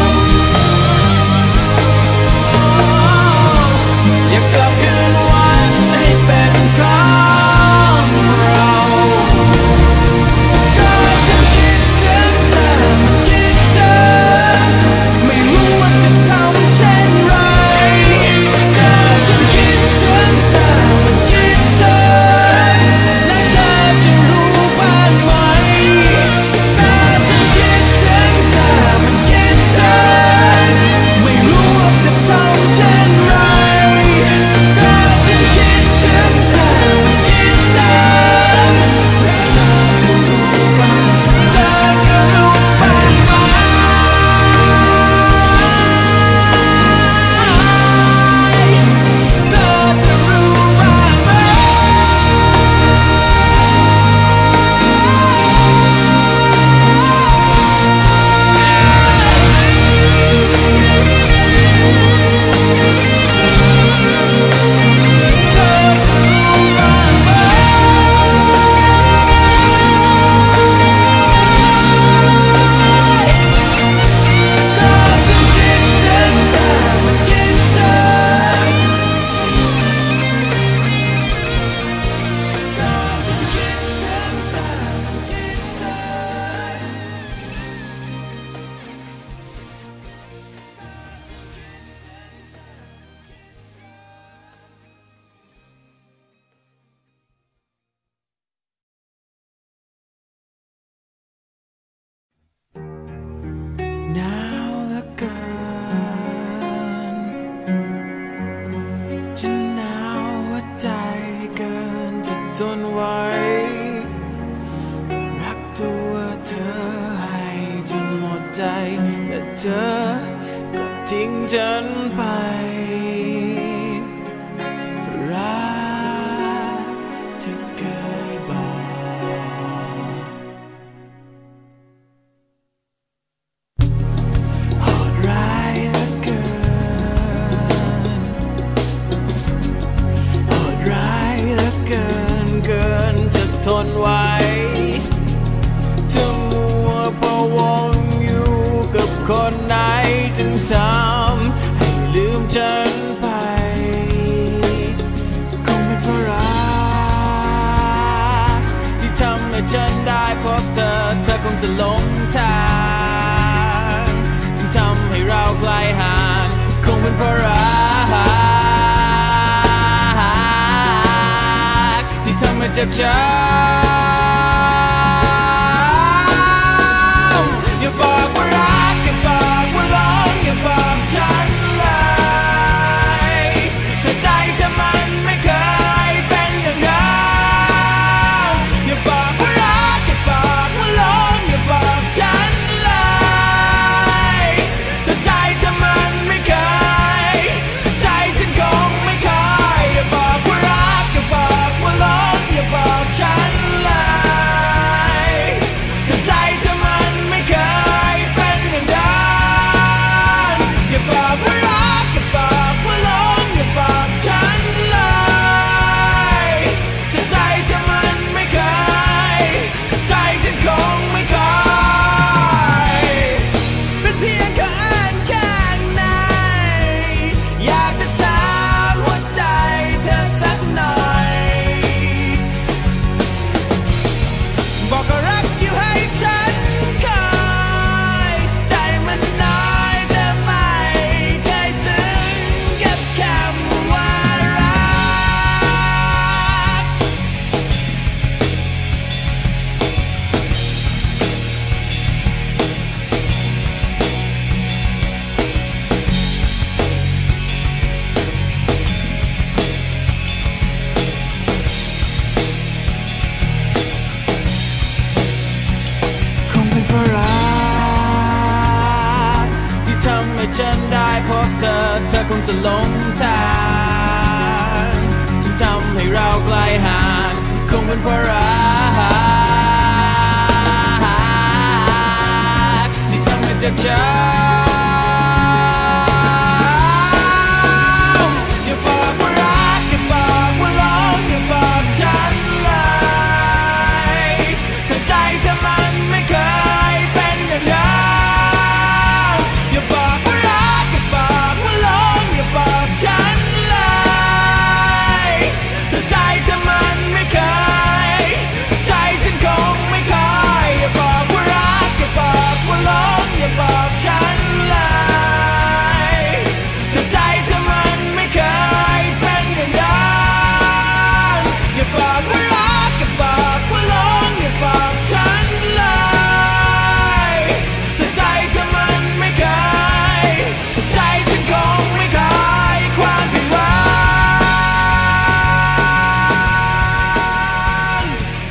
S2: อยากกลับคืนวันให้เป็นของเราก็ฉันคิดถึงเธอคิดเธอไม่รู้ว่าจะทำเช่นไรก็ฉันคิดถึงเธอคิดเธอและเธอจะรู้บ้างไหมก็ฉันคิดถึงเธอคิดเธอไม่รู้ว่าจะทำเช่นไรก็ฉันคิดถึงเธอคิดเธอและเธอจะรู้บ้างเธอจะรู้บ้างไหมเธอจะรู้บ้างไหมก็ฉันคิดถึงเธอคิดเธอก็ฉันคิดถึงเธอคิดเธอ หนาวเหลือเกินฉันหนาวหัวใจเกินจะทนไหวรักตัวเธอให้จนหมดใจแต่เธอก็ทิ้งฉันไปรักที่เคยบอก โหดร้ายเหลือเกินนไว้เธอมัวพะวงอยู่กับคนไหนจึงทำให้ลืมฉันไปคงเป็นเพราะรักที่ทำให้ฉันได้พบเธอเธอคงจะหลงทางจึงทำให้เราไกลห่างคงเป็นเพราะรักที่ทำให้เจ็บช้ำอย่าบอกว่ารักอย่าบอกว่าหลงอย่าบอกฉันเลยถ้าใจเธอมันไม่เคยเป็นอย่างนั้นอย่าบอกว่ารักอย่าบอกว่าหลงอย่าบอกฉันเลยถ้าใจเธอมันไม่เคยใจฉันคงไม่เคยอย่าบอกว่ารักอย่าบอกว่าหลงอย่าบอกฉันเลยถ้าใจเธอมันไม่เคยเป็นอย่างนั้นอย่าบอกว่ารักอย่าบอกว่าหลงอย่าบอกฉันเลยถ้าใจเธอมันไม่เคยใจฉันคงไม่เคยเป็นเพียงแค่อ้างข้างในอยากจะถามหัวใจเธอสักหน่อยบอกก็รักอยู่ให้ฉันคอยใจมันน้อยเธอไม่เคยถึงกับคำว่ารักคงเป็นเพราะรักที่ทำให้ฉันได้พบเธอเธอคงจะหลงทางที่ทำให้เราไกลห่างคงเป็นเพราะรักที่ทำให้เจ็บช้ำอย่าบอกว่ารักอย่าบอกว่าหลงอย่าบอกฉันเลยถ้าใจเธอมันไม่เคยเป็นอย่างนั้นอย่าบอกว่ารักอย่าบอกว่าหลงอย่าบอกฉันเลยถ้าใจเธอมันไม่เคยใจฉันคงไม่เคยอย่าบอกว่ารักอย่าบอกว่าหลงอย่าบอกฉันเลยถ้าใจเธอมันไม่เคยเป็นอย่างนั้นอย่าบอกว่ารักอย่าบอกว่าหลงอย่าบอกฉันเลยถ้าใจเธอมันไม่เคยใจฉันคงไม่เคยความผิดหวัง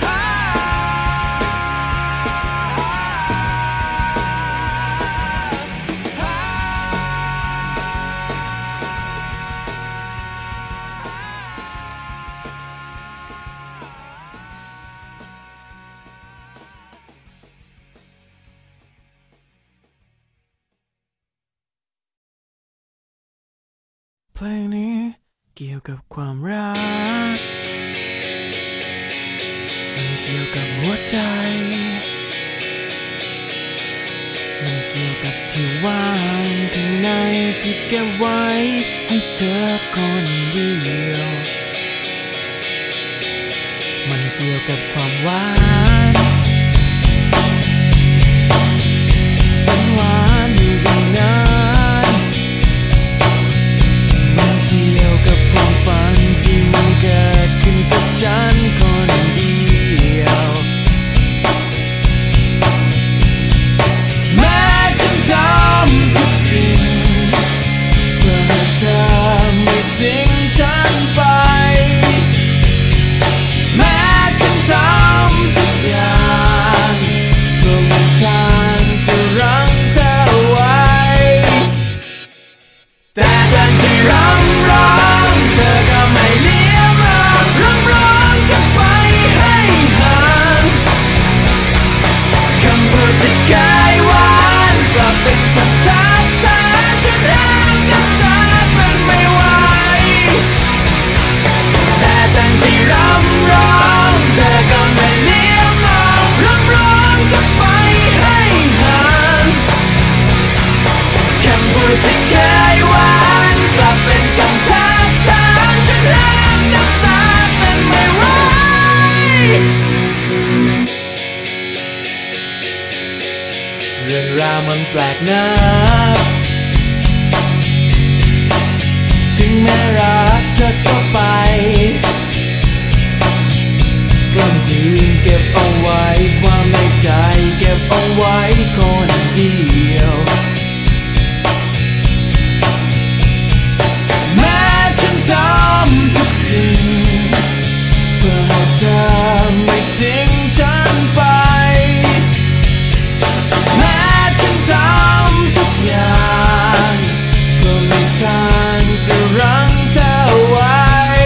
S2: เพลงนี้เกี่ยวกับความรักมันเกี่ยวกับหัวใจมันเกี่ยวกับที่ว่างข้างในที่เก็บไว้ให้เธอคนเดียวมันเกี่ยวกับความหวานฝันหวานอยู่อย่างนั้นมันเกี่ยวกับความฝันที่มันเกิดขึ้นกับฉันคนเดียวแม้ฉันทำทุกสิ่งเพื่อให้เธอไม่ทิ้งฉันไปแม้ฉันทำทุกอย่าง
S1: มันแปลกนะถึงแม้รักเธอก็ไปกล้ำกลืนเก็บเอาไว้ความในใจเก็บเอาไว้คนเดียวแม้ฉันทำทุกสิ่งเพื่อให้เธอไม่ทิ้งฉันไปแม้ฉันทำทุกอย่างเพื่อไม่ทางจะรั้งเธอไว้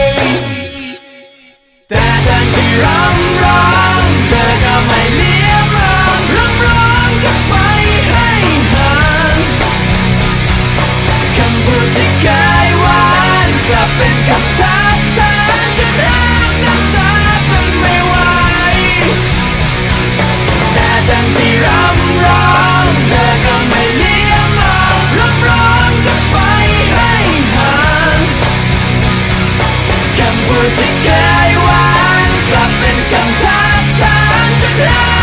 S1: แต่ทันที่รำร้องเธอก็ไม่เลี้ยมมองรำร้องจะไปให้ห่างคำพูดที่เคยหวานกลับเป็นคำทักทายจะรักน้ำตาเป็นไม่ไหวแต่ทันที่รำร้องเธอก็ไม่เลี้ยมมองรำร้องจะไปให้ห่างคำพูดที่เคยหวานกลับเป็นคำทักทายจะรัก